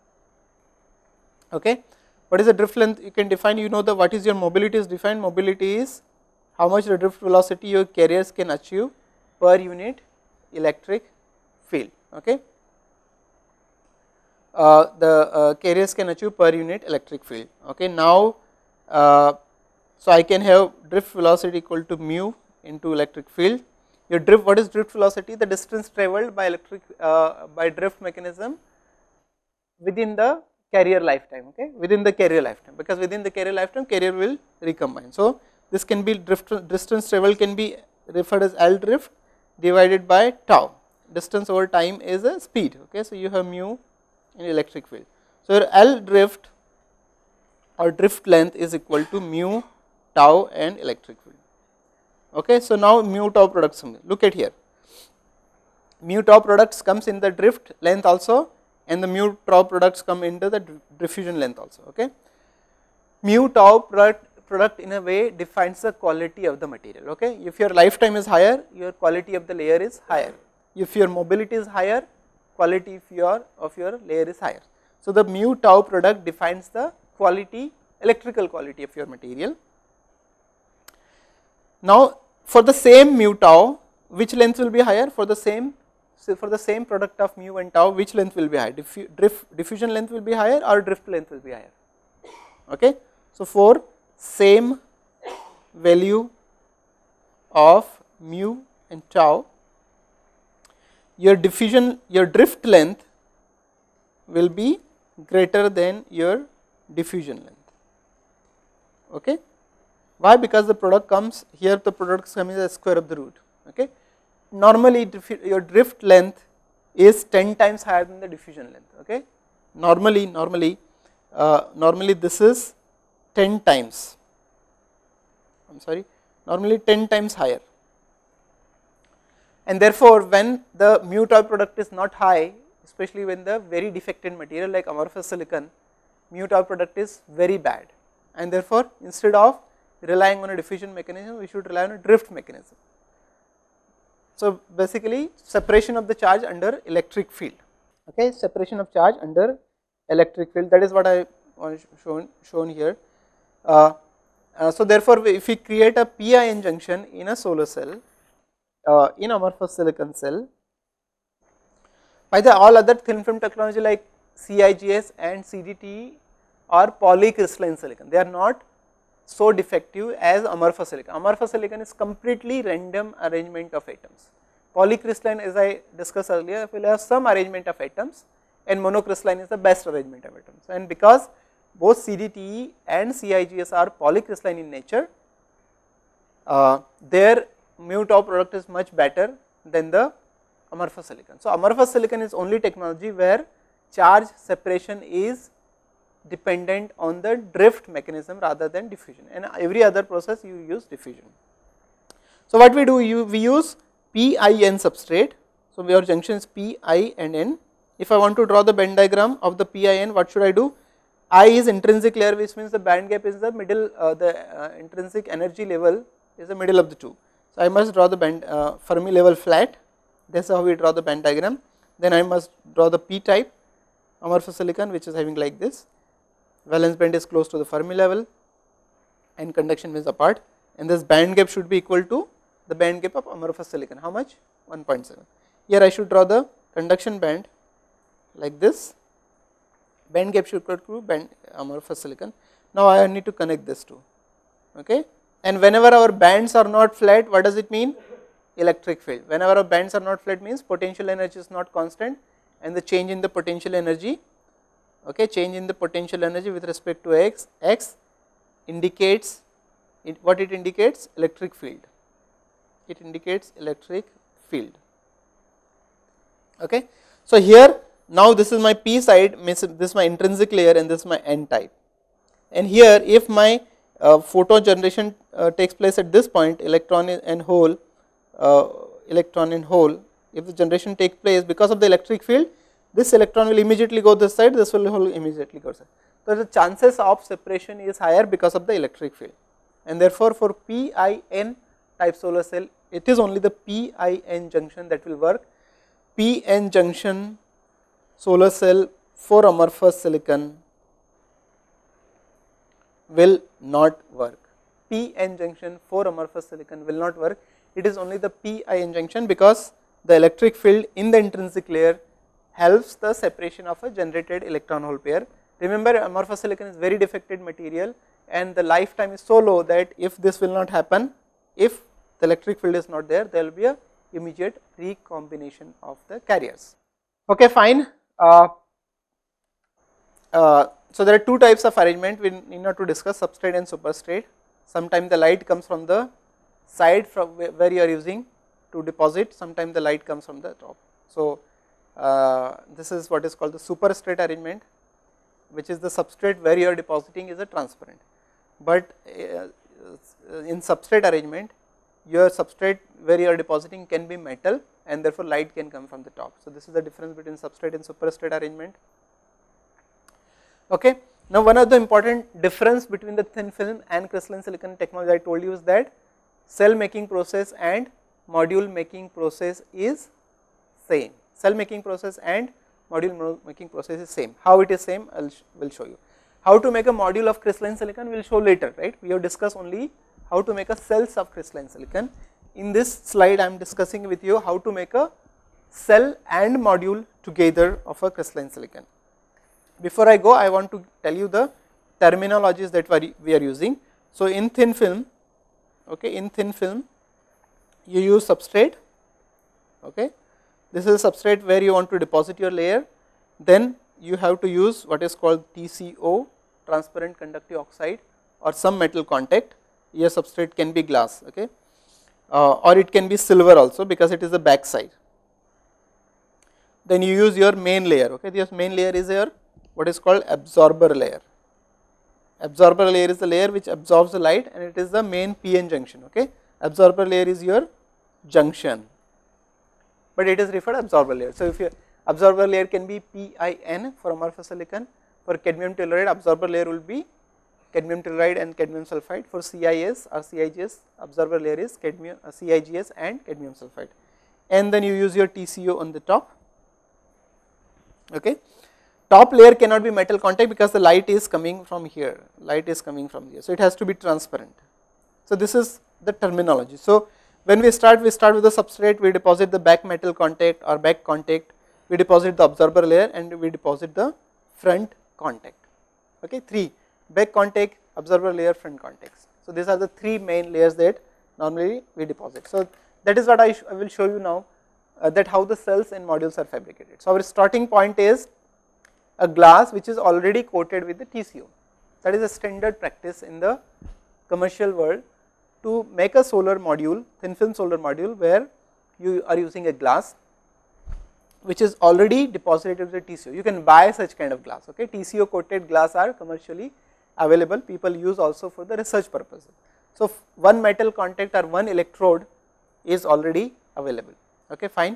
Okay. What is the drift length? You can define, you know the what is your mobility is defined. Mobility is how much the drift velocity your carriers can achieve per unit electric field. Okay. The carriers can achieve per unit electric field. Okay. Now, so I can have drift velocity equal to mu into electric field, Your drift, what is drift velocity? The distance travelled by by drift mechanism within the carrier lifetime, okay, within the carrier lifetime, because within the carrier lifetime carrier will recombine. So, this can be distance travel can be referred as L drift divided by tau, distance over time is a speed, okay. So, you have mu in electric field. So, your L drift or drift length is equal to mu tau and electric field, okay. So, now mu tau products, look at here, mu tau products comes in the drift length also, and the mu tau products come into the diffusion length also, okay. Mu tau product in a way defines the quality of the material, okay. If your lifetime is higher, your quality of the layer is higher. If your mobility is higher, quality of your layer is higher. So, the mu tau product defines the quality, electrical quality of your material. Now, for the same mu tau, which length will be higher? For the same product of mu and tau, which length will be higher? Diffusion length will be higher or drift length will be higher, okay. So, for same value of mu and tau, your drift length will be greater than your diffusion length, okay. Why? Because the product comes here, the product comes as square of the root, okay. Normally your drift length is 10 times higher than the diffusion length, okay. Normally this is 10 times, normally 10 times higher, and therefore, when the mu tau product is not high, especially when the very defected material like amorphous silicon, mu tau product is very bad, and therefore, instead of relying on a diffusion mechanism, we should rely on a drift mechanism. So, basically separation of the charge under electric field, okay, separation of charge under electric field, that is what I want shown here. So, therefore, if we create a p-ion junction in a solar cell, in amorphous silicon cell, by the all other thin film technology like CIGS and CDTE are polycrystalline silicon, they are not so defective as amorphous silicon. Amorphous silicon is completely random arrangement of atoms. Polycrystalline, as I discussed earlier, will have some arrangement of atoms, and monocrystalline is the best arrangement of atoms. And because both CDTE and CIGS are polycrystalline in nature, their mu tau product is much better than the amorphous silicon. So, amorphous silicon is only technology where charge separation is dependent on the drift mechanism rather than diffusion, and every other process you use diffusion. So, what we do, we use PIN substrate. So, your junction is Pi and N. If I want to draw the Venn diagram of the PIN, what should I do? I is intrinsic layer, which means the band gap is the middle, intrinsic energy level is the middle of the two. So, I must draw the band Fermi level flat, that is how we draw the band diagram. Then I must draw the P type amorphous silicon, which is having like this. Valence band is close to the Fermi level and conduction is apart, and this band gap should be equal to the band gap of amorphous silicon. How much? 1.7. Here I should draw the conduction band like this, band gap should equal to band amorphous silicon. Now, I need to connect this two, okay. And whenever our bands are not flat, what does it mean? Electric field. Whenever our bands are not flat means potential energy is not constant, and the change in the potential energy, okay, change in the potential energy with respect to x indicates what it indicates? Electric field. It indicates electric field, okay. So, here now this is my P side, this is my intrinsic layer and this is my N type, and here if my photon generation takes place at this point, electron and hole, if the generation takes place because of the electric field, this electron will immediately go this side, this will immediately go this side. So, the chances of separation is higher because of the electric field, and therefore, for PIN type solar cell, it is only the PIN junction that will work. PN junction solar cell for amorphous silicon will not work. PN junction for amorphous silicon will not work. It is only the PIN junction, because the electric field in the intrinsic layer helps the separation of a generated electron hole pair. Remember, amorphous silicon is very defected material, and the lifetime is so low that if this will not happen, if the electric field is not there, there will be a immediate recombination of the carriers. Okay, fine. So there are two types of arrangement we need not to discuss, substrate and superstrate. Sometimes the light comes from the side from where you are using to deposit, sometimes the light comes from the top. So this is what is called the superstrate arrangement, which is the substrate where you are depositing is a transparent, but in substrate arrangement your substrate where you are depositing can be metal and therefore light can come from the top. So this is the difference between substrate and superstrate arrangement. Okay. Now one of the important difference between the thin film and crystalline silicon technology I told you is that cell making process and module making process is same. Cell making process and module making process is same. How it is same, I will show you. How to make a module of crystalline silicon we will show later, right. We have discussed only how to make a cells of crystalline silicon. In this slide I am discussing with you how to make a cell and module together of a crystalline silicon. Before I go, I want to tell you the terminologies that we are using. So in thin film, okay, in thin film you use substrate, okay. This is a substrate where you want to deposit your layer, then you have to use what is called TCO, transparent conductive oxide, or some metal contact. Your substrate can be glass, okay, or it can be silver also because it is the back side. Then you use your main layer, okay. Your main layer is your what is called absorber layer. Absorber layer is the layer which absorbs the light and it is the main PN junction, okay. Absorber layer is your junction, but it is referred absorber layer. So if your absorber layer can be PIN for amorphous silicon, for cadmium telluride absorber layer will be cadmium telluride and cadmium sulphide, for CIS or CIGS absorber layer is cadmium CIGS and cadmium sulphide, and then you use your TCO on the top, okay. Top layer cannot be metal contact because the light is coming from here, light is coming from here, so it has to be transparent. So this is the terminology. So when we start with the substrate, we deposit the back metal contact or back contact, we deposit the absorber layer and we deposit the front contact, okay. 3 back contact, absorber layer, front contacts. So these are the 3 main layers that normally we deposit. So that is what I will show you now, that how the cells and modules are fabricated. So our starting point is a glass which is already coated with the TCO. That is a standard practice in the commercial world to make a solar module, thin film solar module, where you are using a glass which is already deposited with the TCO. You can buy such kind of glass, okay. TCO coated glass are commercially available, people use also for the research purposes. So one metal contact or one electrode is already available, okay, fine.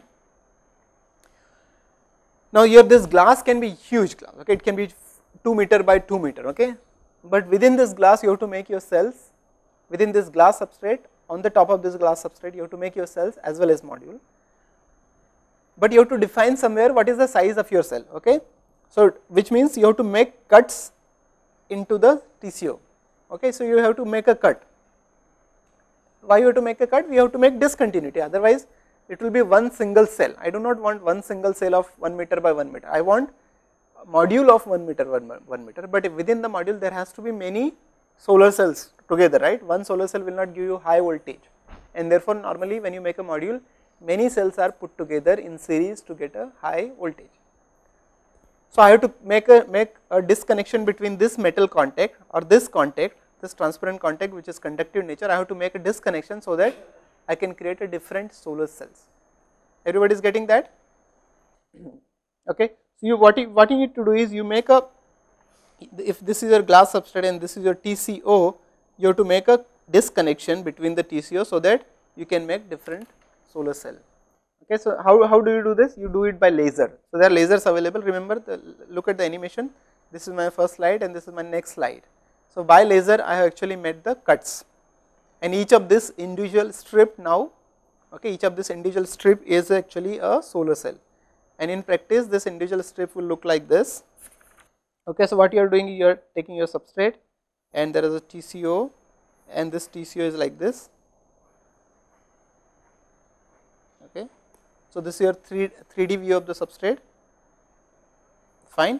Now here this glass can be huge glass, okay, it can be 2 meter by 2 meter, okay, but within this glass you have to make your cells, within this glass substrate, on the top of this glass substrate you have to make your cells as well as module, but you have to define somewhere what is the size of your cell, okay. So which means you have to make cuts into the TCO, okay, so you have to make a cut. Why you have to make a cut? We have to make discontinuity, otherwise it will be one single cell. I do not want one single cell of 1 meter by 1 meter, I want a module of 1 meter by 1 meter, but within the module there has to be many solar cells together, right. One solar cell will not give you high voltage, and therefore normally when you make a module many cells are put together in series to get a high voltage. So I have to make a disconnection between this metal contact or this contact, this transparent contact which is conductive in nature, I have to make a disconnection so that I can create a different solar cells. Everybody is getting that? Okay. So you what you need to do is you make a, if this is your glass substrate and this is your TCO, you have to make a disconnection between the TCO so that you can make different solar cell. Okay, so how do you do this? You do it by laser. So there are lasers available. Remember, look at the animation. This is my first slide and this is my next slide. So by laser I have actually made the cuts, and each of this individual strip now, okay, each of this individual strip is actually a solar cell, and in practice this individual strip will look like this. Okay, so what you are doing, you are taking your substrate and there is a TCO, and this TCO is like this. Okay, so this is your 3D view of the substrate, fine.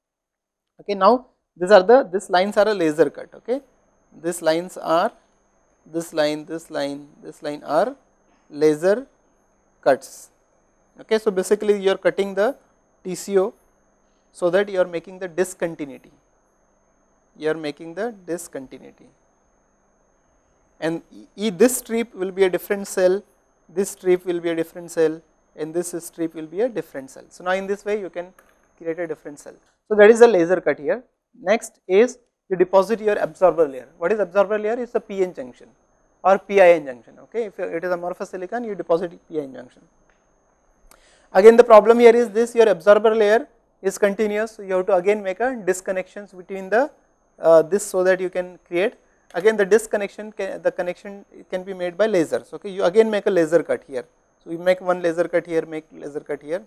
Okay, now these lines are a laser cut, okay, these lines are this line, this line, this line are laser cuts. Okay, so basically you are cutting the TCO so that you are making the discontinuity. You are making the discontinuity, and this strip will be a different cell, this strip will be a different cell, and this strip will be a different cell. So now in this way you can create a different cell. So that is the laser cut here. Next is you deposit your absorber layer. What is absorber layer? Is the PN junction or PIN junction. Okay, if it is amorphous silicon, you deposit PIN junction. Again the problem here is this, your absorber layer is continuous, so you have to again make a disconnections between the this, so that you can create again the disconnection, the connection can be made by lasers. Okay, you again make a laser cut here. So you make one laser cut here, make laser cut here.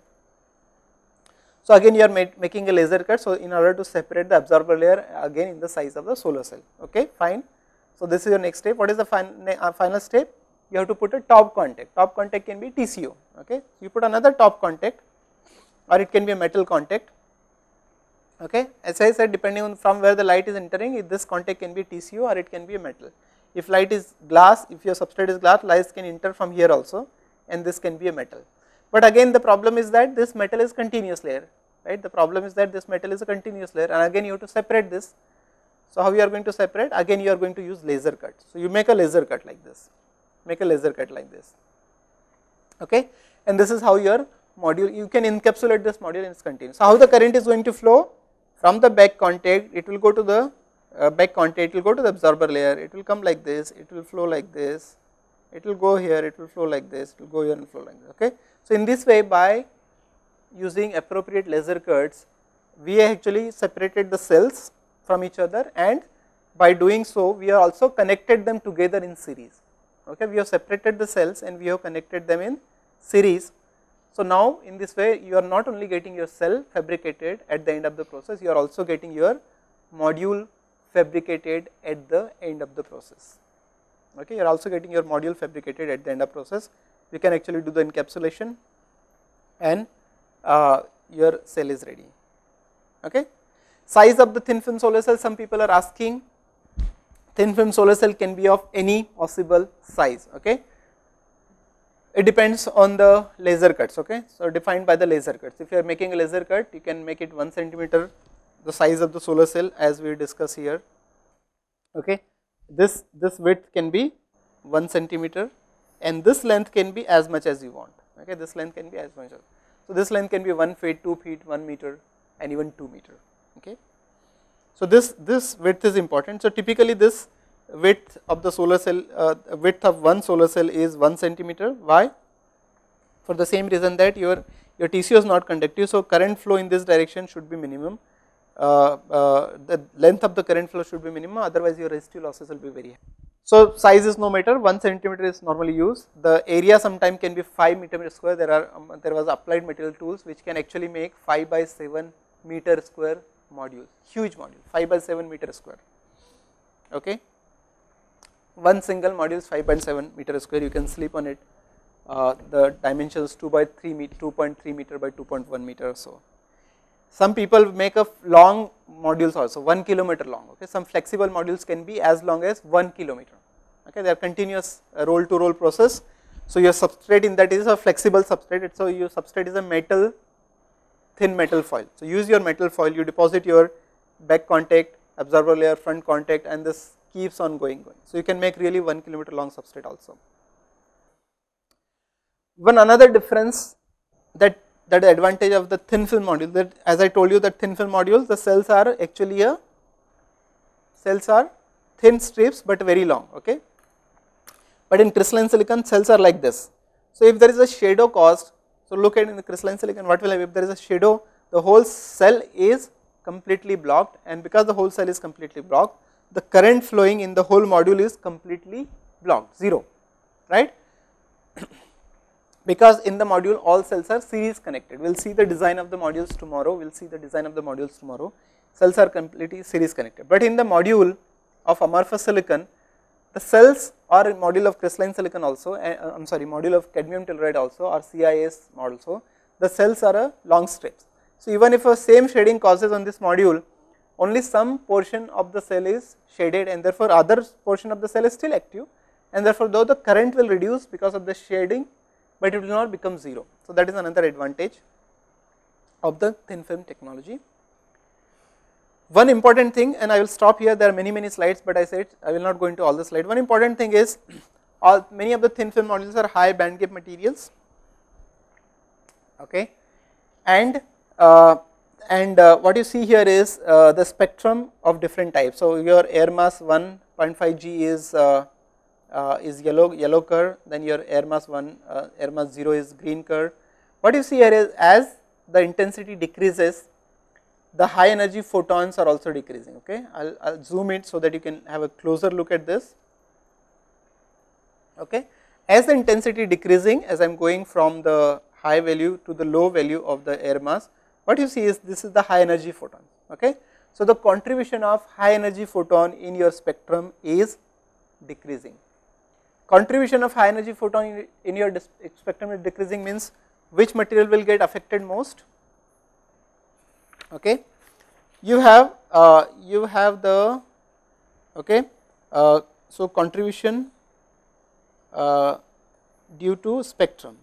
So again you are making a laser cut, so in order to separate the absorber layer again in the size of the solar cell. Okay, fine. So this is your next step. What is the final step? You have to put a top contact. Top contact can be TCO. Okay, you put another top contact, or it can be a metal contact. Okay, as I said, depending on from where the light is entering, this contact can be TCO or it can be a metal. If light is glass, if your substrate is glass, light can enter from here also, and this can be a metal. But again the problem is that this metal is continuous layer, right? The problem is that this metal is a continuous layer, and again you have to separate this. So how you are going to separate? Again you are going to use laser cut. So you make a laser cut like this, make a laser cut like this. Okay, and this is how your module, you can encapsulate this module and it's continuous. So how the current is going to flow? From the back contact, it will go to the back contact, it will go to the absorber layer, it will come like this, it will flow like this, it will go here, it will flow like this, it will go here and flow like this. Okay, so in this way, by using appropriate laser cuts, we actually separated the cells from each other, and by doing so, we are also connected them together in series. Okay, we have separated the cells and we have connected them in series. So now in this way you are not only getting your cell fabricated at the end of the process, you are also getting your module fabricated at the end of the process. Okay, you are also getting your module fabricated at the end of process. You can actually do the encapsulation and your cell is ready. Okay, size of the thin film solar cell, some people are asking. Thin film solar cell can be of any possible size. Okay, it depends on the laser cuts. Okay, so defined by the laser cuts. If you are making a laser cut, you can make it 1 centimeter, the size of the solar cell as we discuss here. Okay, this width can be 1 centimeter, and this length can be as much as you want. Okay, this length can be as much as, so this length can be 1 feet, 2 feet, 1 meter, and even 2 meter. Okay, so this width is important. So typically this width of the solar cell, width of one solar cell is 1 centimeter. Why? For the same reason that your TCO is not conductive, so current flow in this direction should be minimum. The length of the current flow should be minimum, otherwise your resistive losses will be very high. So size is no matter, 1 centimeter is normally used. The area sometime can be 5 meter square. There was applied material tools which can actually make 5 by 7 meter square modules, huge module, 5 by 7 meter square. Okay, one single module is 5.7 meter square. You can sleep on it. The dimensions 2.3 meter by 2.1 meter or so. Some people make a long modules also, 1 kilometer long. Okay, some flexible modules can be as long as 1 kilometer. Okay, they are continuous roll to roll process. So your substrate in that is a flexible substrate. So your substrate is a metal, thin metal foil. So use your metal foil. You deposit your back contact, absorber layer, front contact, and this keeps on going. So you can make really 1 kilometer long substrate also. One another difference that the advantage of the thin film module, that as I told you that thin film modules, the cells are actually thin strips but very long. Okay, but in crystalline silicon cells are like this. So if there is a shadow caused, so look at in the crystalline silicon what will happen if there is a shadow, the whole cell is completely blocked, and because the whole cell is completely blocked, the current flowing in the whole module is completely blocked, zero, right? Because in the module all cells are series connected. We will see the design of the modules tomorrow, cells are completely series connected. But in the module of amorphous silicon, the cells, or module of crystalline silicon also, module of cadmium telluride also, or CIS also, the cells are a long strips. So even if a same shading causes on this module, only some portion of the cell is shaded and therefore other portion of the cell is still active, and therefore though the current will reduce because of the shading, but it will not become 0. So that is another advantage of the thin film technology. One important thing, and I will stop here, there are many slides, but I said I will not go into all the slides. One important thing is many of the thin film modules are high band gap materials, okay, and what you see here is the spectrum of different types. So your air mass 1.5 G is yellow curve, then your air mass 0 is green curve. What you see here is as the intensity decreases, the high energy photons are also decreasing, okay. I'll zoom it so that you can have a closer look at this, okay. As the intensity decreasing, as I am going from the high value to the low value of the air mass, what you see is this is the high energy photon, okay. So the contribution of high energy photon in your spectrum is decreasing. Contribution of high energy photon in your spectrum is decreasing means which material will get affected most, okay. You have the, okay, so contribution due to spectrum,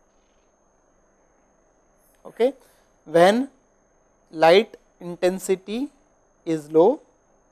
okay. When light intensity is low,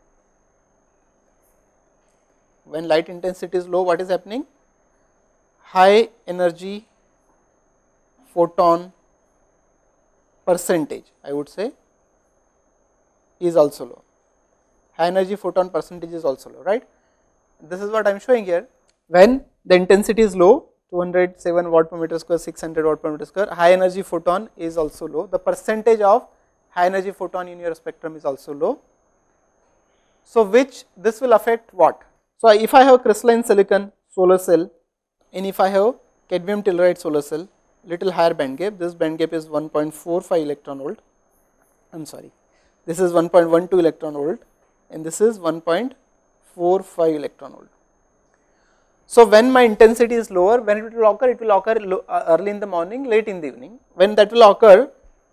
what is happening? High energy photon percentage, I would say, is also low. High energy photon percentage is also low, right. This is what I am showing here. When the intensity is low, 207 watt per meter square, 600 watt per meter square, high energy photon is also low. The percentage of high energy photon in your spectrum is also low. So this will affect what? So if I have crystalline silicon solar cell, and if I have cadmium telluride solar cell, little higher band gap, this band gap is 1.45 electron volt, I am sorry, this is 1.12 electron volt and this is 1.45 electron volt. So when my intensity is lower, when it will occur early in the morning, late in the evening. When that will occur,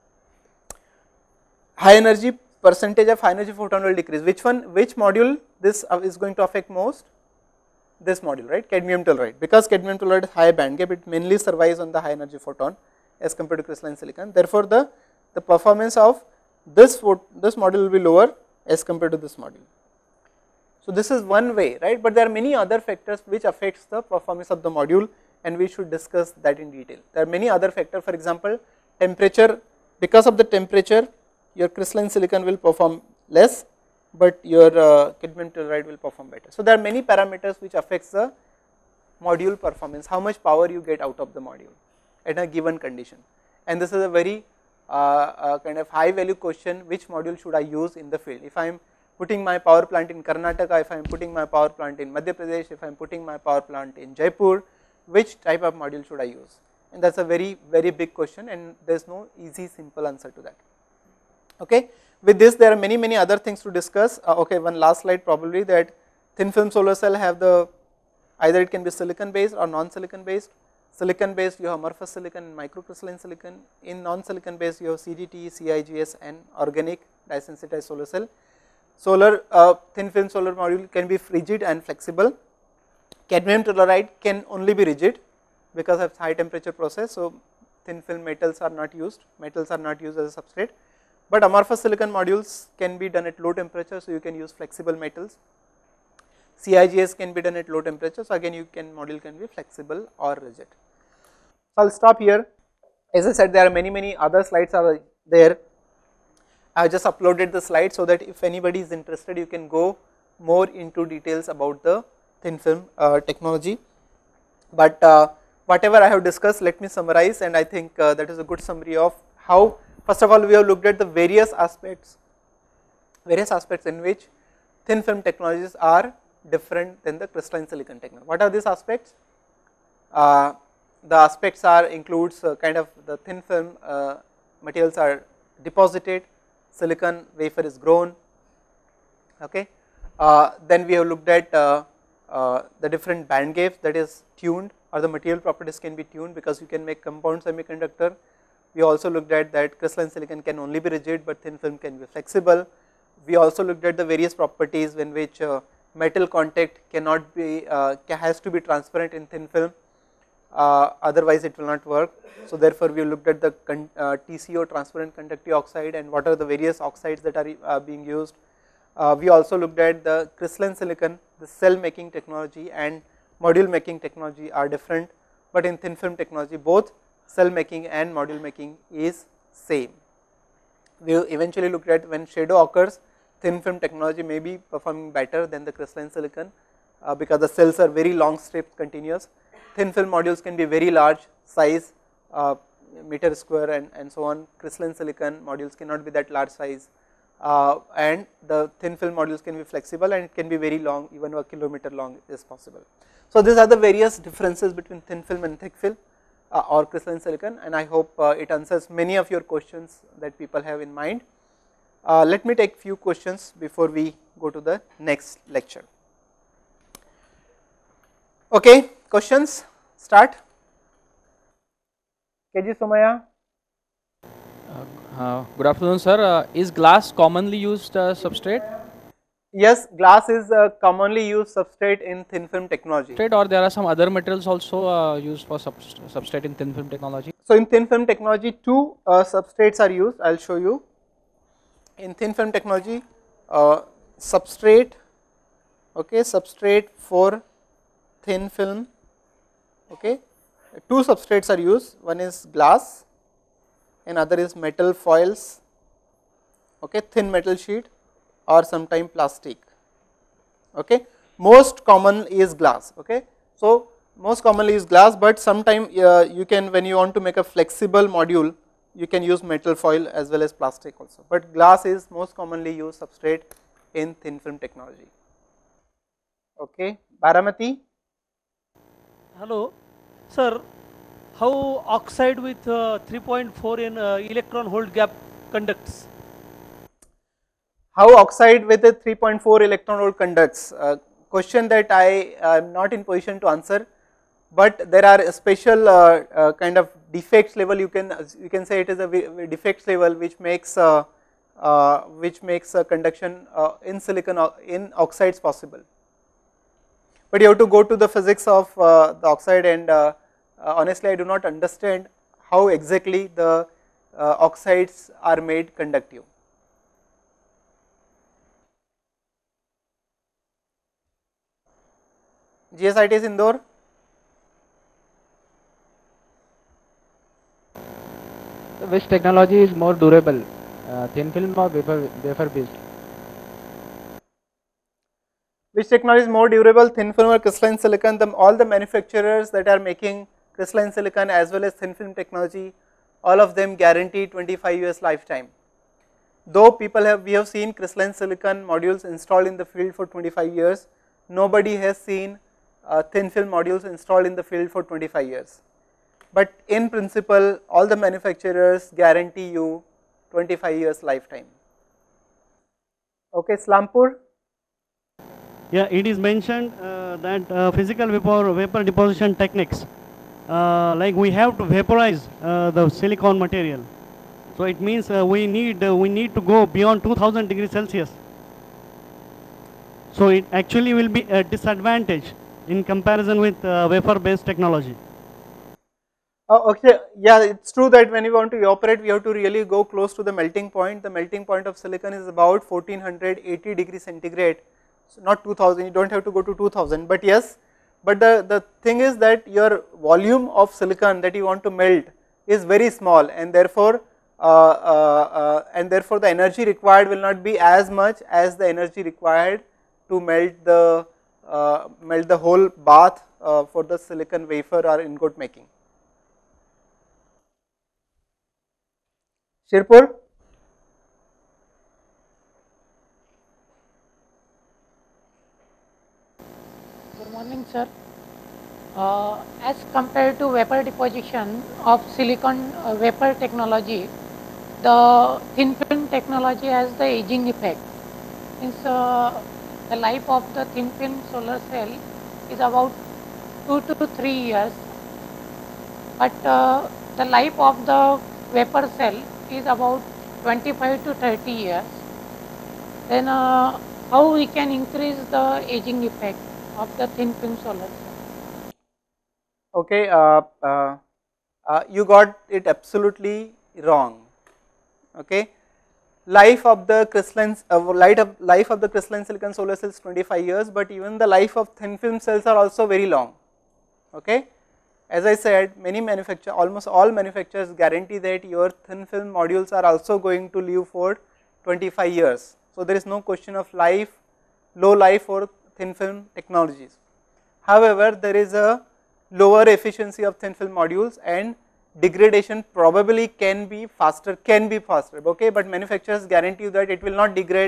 high energy percentage of high energy photon will decrease. Which module this is going to affect most? This module, right, cadmium telluride, because cadmium telluride is high band gap, it mainly survives on the high energy photon as compared to crystalline silicon. Therefore the performance of this module will be lower as compared to this module. So this is one way, right, but there are many other factors which affects the performance of the module, and we should discuss that in detail. There are many other factors, for example, temperature. Because of the temperature, your crystalline silicon will perform less, but your cadmium telluride will perform better. So there are many parameters which affects the module performance, how much power you get out of the module at a given condition. And this is a very kind of high value question, which module should I use in the field. If I am putting my power plant in Karnataka, if I am putting my power plant in Madhya Pradesh, if I am putting my power plant in Jaipur, which type of module should I use? And that is a very big question, and there is no easy simple answer to that. Okay. With this, there are many other things to discuss. Okay, one last slide probably, that thin film solar cell have the, either it can be silicon based or non-silicon based. Silicon based you have amorphous silicon and microcrystalline silicon. In non-silicon based you have CDT, CIGS and organic dye-sensitized solar cell. Thin film solar module can be rigid and flexible. Cadmium telluride can only be rigid because of high temperature process, so thin film metals are not used as a substrate. But amorphous silicon modules can be done at low temperature, so you can use flexible metals. CIGS can be done at low temperature, so again module can be flexible or rigid. So I will stop here. As I said, there are many other slides are there. I have just uploaded the slide so that if anybody is interested, you can go more into details about the thin film technology. But whatever I have discussed, let me summarize, and I think that is a good summary of how, first of all, we have looked at the various aspects in which thin film technologies are different than the crystalline silicon technology. What are these aspects? The aspects includes kind of the thin film materials are deposited, silicon wafer is grown. Okay. Then we have looked at the different band gaps, that is tuned, or the material properties can be tuned because you can make compound semiconductor. We also looked at that crystalline silicon can only be rigid, but thin film can be flexible. We also looked at the various properties in which metal contact cannot be has to be transparent in thin film, otherwise it will not work. So therefore we looked at the TCO, transparent conductive oxide, and what are the various oxides that are being used. We also looked at the crystalline silicon. The cell making technology and module making technology are different, but in thin film technology both cell making and module making is same. We eventually looked at when shadow occurs, thin film technology may be performing better than the crystalline silicon, because the cells are very long strips continuous. Thin film modules can be very large size, meter square and so on. Crystalline silicon modules cannot be that large size, and the thin film modules can be flexible and it can be very long, even a kilometer long is possible. So these are the various differences between thin film and thick film or crystalline silicon, and I hope it answers many of your questions that people have in mind. Let me take few questions before we go to the next lecture. Okay, questions, start. KG Somaya. Good afternoon, sir. Is glass commonly used substrate? Yes, glass is a commonly used substrate in thin film technology. Or there are some other materials also used for substrate in thin film technology? So in thin film technology, two substrates are used. I will show you. In thin film technology, substrate, okay, substrate for thin film, okay, two substrates are used. One is glass, and other is metal foils, okay, thin metal sheet, or sometime plastic. Okay, most common is glass. Okay, so most commonly is glass, but sometime you can, when you want to make a flexible module, you can use metal foil as well as plastic also, but glass is most commonly used substrate in thin film technology. Okay, Baramati. Hello, sir. How oxide with 3.4 in electron hole gap conducts? How oxide with a 3.4 electron hole conducts? Question that I am not in position to answer, but there are special kind of defects level. You can say it is a defects level which makes conduction in silicon in oxides possible. But you have to go to the physics of the oxide, and honestly I do not understand how exactly the oxides are made conductive. GSITs Indore. Which technology is more durable, thin film or wafer based? Which technology is more durable, thin film or crystalline silicon? All the manufacturers that are making crystalline silicon as well as thin film technology, all of them guarantee 25 years lifetime. Though we have seen crystalline silicon modules installed in the field for 25 years, nobody has seen thin film modules installed in the field for 25 years. But in principle, all the manufacturers guarantee you 25 years lifetime. Okay, Slampur. Yeah, it is mentioned that physical vapor deposition techniques, like we have to vaporize the silicon material. So it means we need to go beyond 2000 degrees Celsius. So it actually will be a disadvantage in comparison with wafer based technology. Okay, yeah, it's true that when we want to evaporate, we have to really go close to the melting point. The melting point of silicon is about 1480 degrees centigrade. So not 2000, you do not have to go to 2000, but yes, but the thing is that your volume of silicon that you want to melt is very small, and therefore the energy required will not be as much as the energy required to melt the whole bath for the silicon wafer or ingot making. Shirpur. Good morning, sir. As compared to vapor deposition of silicon vapor technology, the thin film technology has the aging effect. Means the life of the thin film solar cell is about 2 to 3 years, but the life of the vapor cell is about 25 to 30 years. Then how we can increase the aging effect of the thin film solar cell? Okay, you got it absolutely wrong. Okay, life of the crystalline life of the crystalline silicon solar cells 25 years, but even the life of thin film cells are also very long. Okay, as I said, many manufacturers, almost all manufacturers guarantee that your thin film modules are also going to live for 25 years. So there is no question of life, low life for thin film technologies. However, there is a lower efficiency of thin film modules and degradation probably can be faster, okay, but manufacturers guarantee you that it will not degrade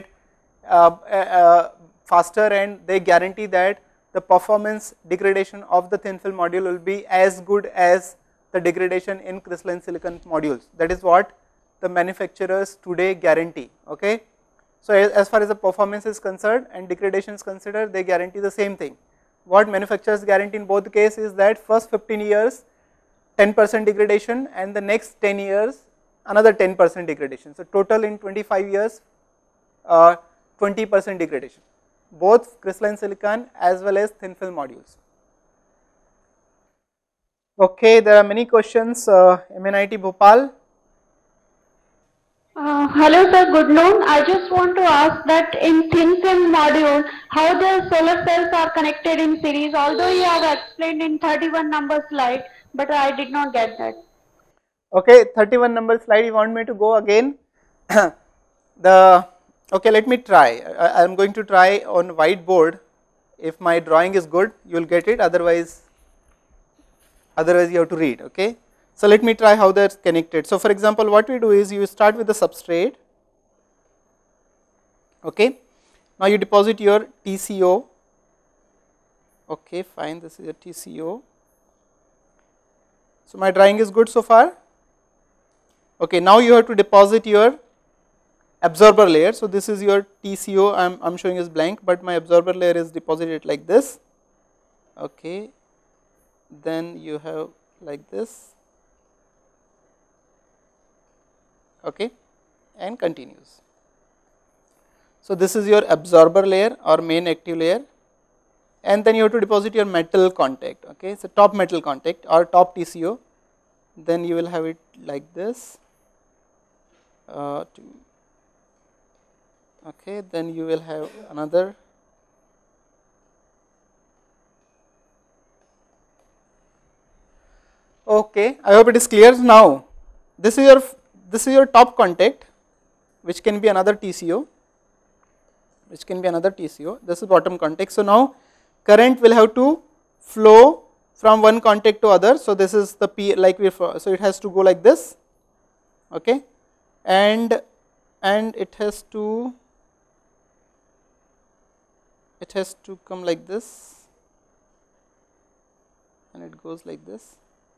faster, and they guarantee that the performance degradation of the thin film module will be as good as the degradation in crystalline silicon modules. That is what the manufacturers today guarantee. Okay. So as far as the performance is concerned and degradation is considered, they guarantee the same thing. What manufacturers guarantee in both the cases is that first 15 years 10% degradation and the next 10 years another 10% degradation. So total in 25 years 20% degradation, both crystalline silicon as well as thin film modules. Okay, there are many questions. MNIT Bhopal. Hello sir, good noon. I just want to ask that in thin film module, how the solar cells are connected in series, although you have explained in 31 number slide, but I did not get that. Okay, 31 number slide, you want me to go again? Okay, let me try. I am going to try on whiteboard. If my drawing is good, you will get it, otherwise you have to read. Okay. So let me try how they are connected. So for example, what we do is you start with the substrate. Okay. Now you deposit your TCO. Okay, fine. This is your TCO. So my drawing is good so far. Okay. Now you have to deposit your absorber layer. So this is your TCO. I'm showing is blank, but my absorber layer is deposited like this. Okay. Then you have like this. Okay, and continues. So this is your absorber layer or main active layer, and then you have to deposit your metal contact. Okay, so top metal contact or top TCO. Then you will have it like this. Okay, then you will have another. Okay, I hope it is clear now. This is your top contact, which can be another TCO, This is bottom contact. So now current will have to flow from one contact to other. So this is the P, like so it has to go like this, okay, and it has to come like this, and it goes like this.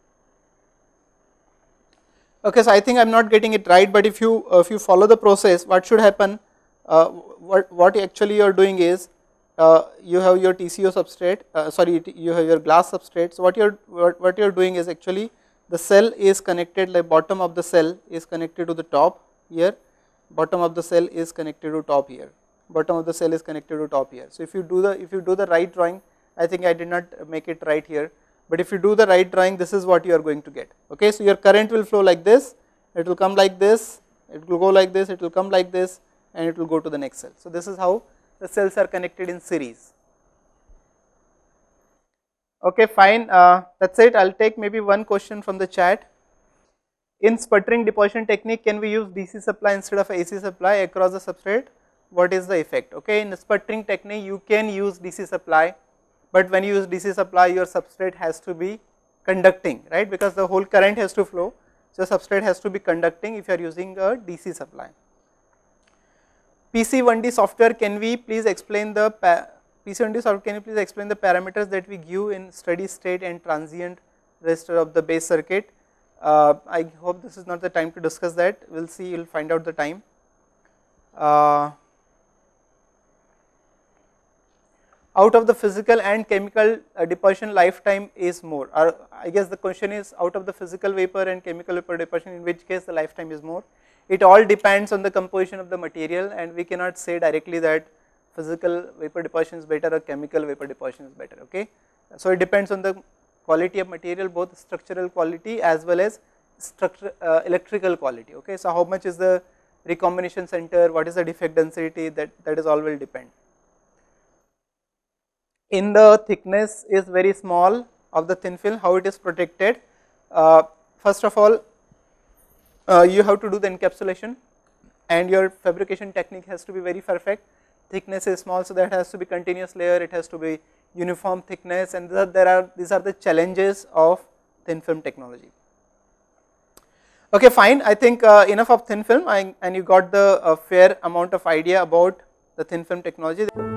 Okay, so I think I am not getting it right, but if you follow the process, what should happen, what actually you are doing is, you have your TCO substrate, you have your glass substrate. So what you are doing is actually the cell is connected, like bottom of the cell is connected to the top here, bottom of the cell is connected to top here, bottom of the cell is connected to top here. So if you do the right drawing, I think I did not make it right here, but if you do the right drawing, this is what you are going to get. Okay, so your current will flow like this, it will come like this, it will go like this, it will come like this, and it will go to the next cell. So this is how the cells are connected in series. Okay, fine, that's it. I'll take maybe one question from the chat. In sputtering deposition technique, can we use DC supply instead of AC supply across the substrate? What is the effect? Okay, in the sputtering technique, you can use DC supply, but when you use DC supply, your substrate has to be conducting, right, because the whole current has to flow. So substrate has to be conducting if you are using a DC supply. PC1D software, can we please explain the PC1D software, can you please explain the parameters that we give in steady state and transient resistor of the base circuit? I hope this is not the time to discuss that. We'll see, you'll find out the time. Out of the physical and chemical deposition, lifetime is more, or I guess the question is out of the physical vapor and chemical vapor deposition, in which case the lifetime is more. It all depends on the composition of the material, and we cannot say directly that physical vapor deposition is better or chemical vapor deposition is better. Okay, so it depends on the quality of material, both structural quality as well as electrical quality. Okay, so how much is the recombination center, what is the defect density, that is all will depend. In the thickness is very small of the thin film, how it is protected. First of all, you have to do the encapsulation and your fabrication technique has to be very perfect. Thickness is small, so that has to be continuous layer, it has to be uniform thickness, and these are the challenges of thin film technology. Okay, fine, I think enough of thin film, and you got the fair amount of idea about the thin film technology.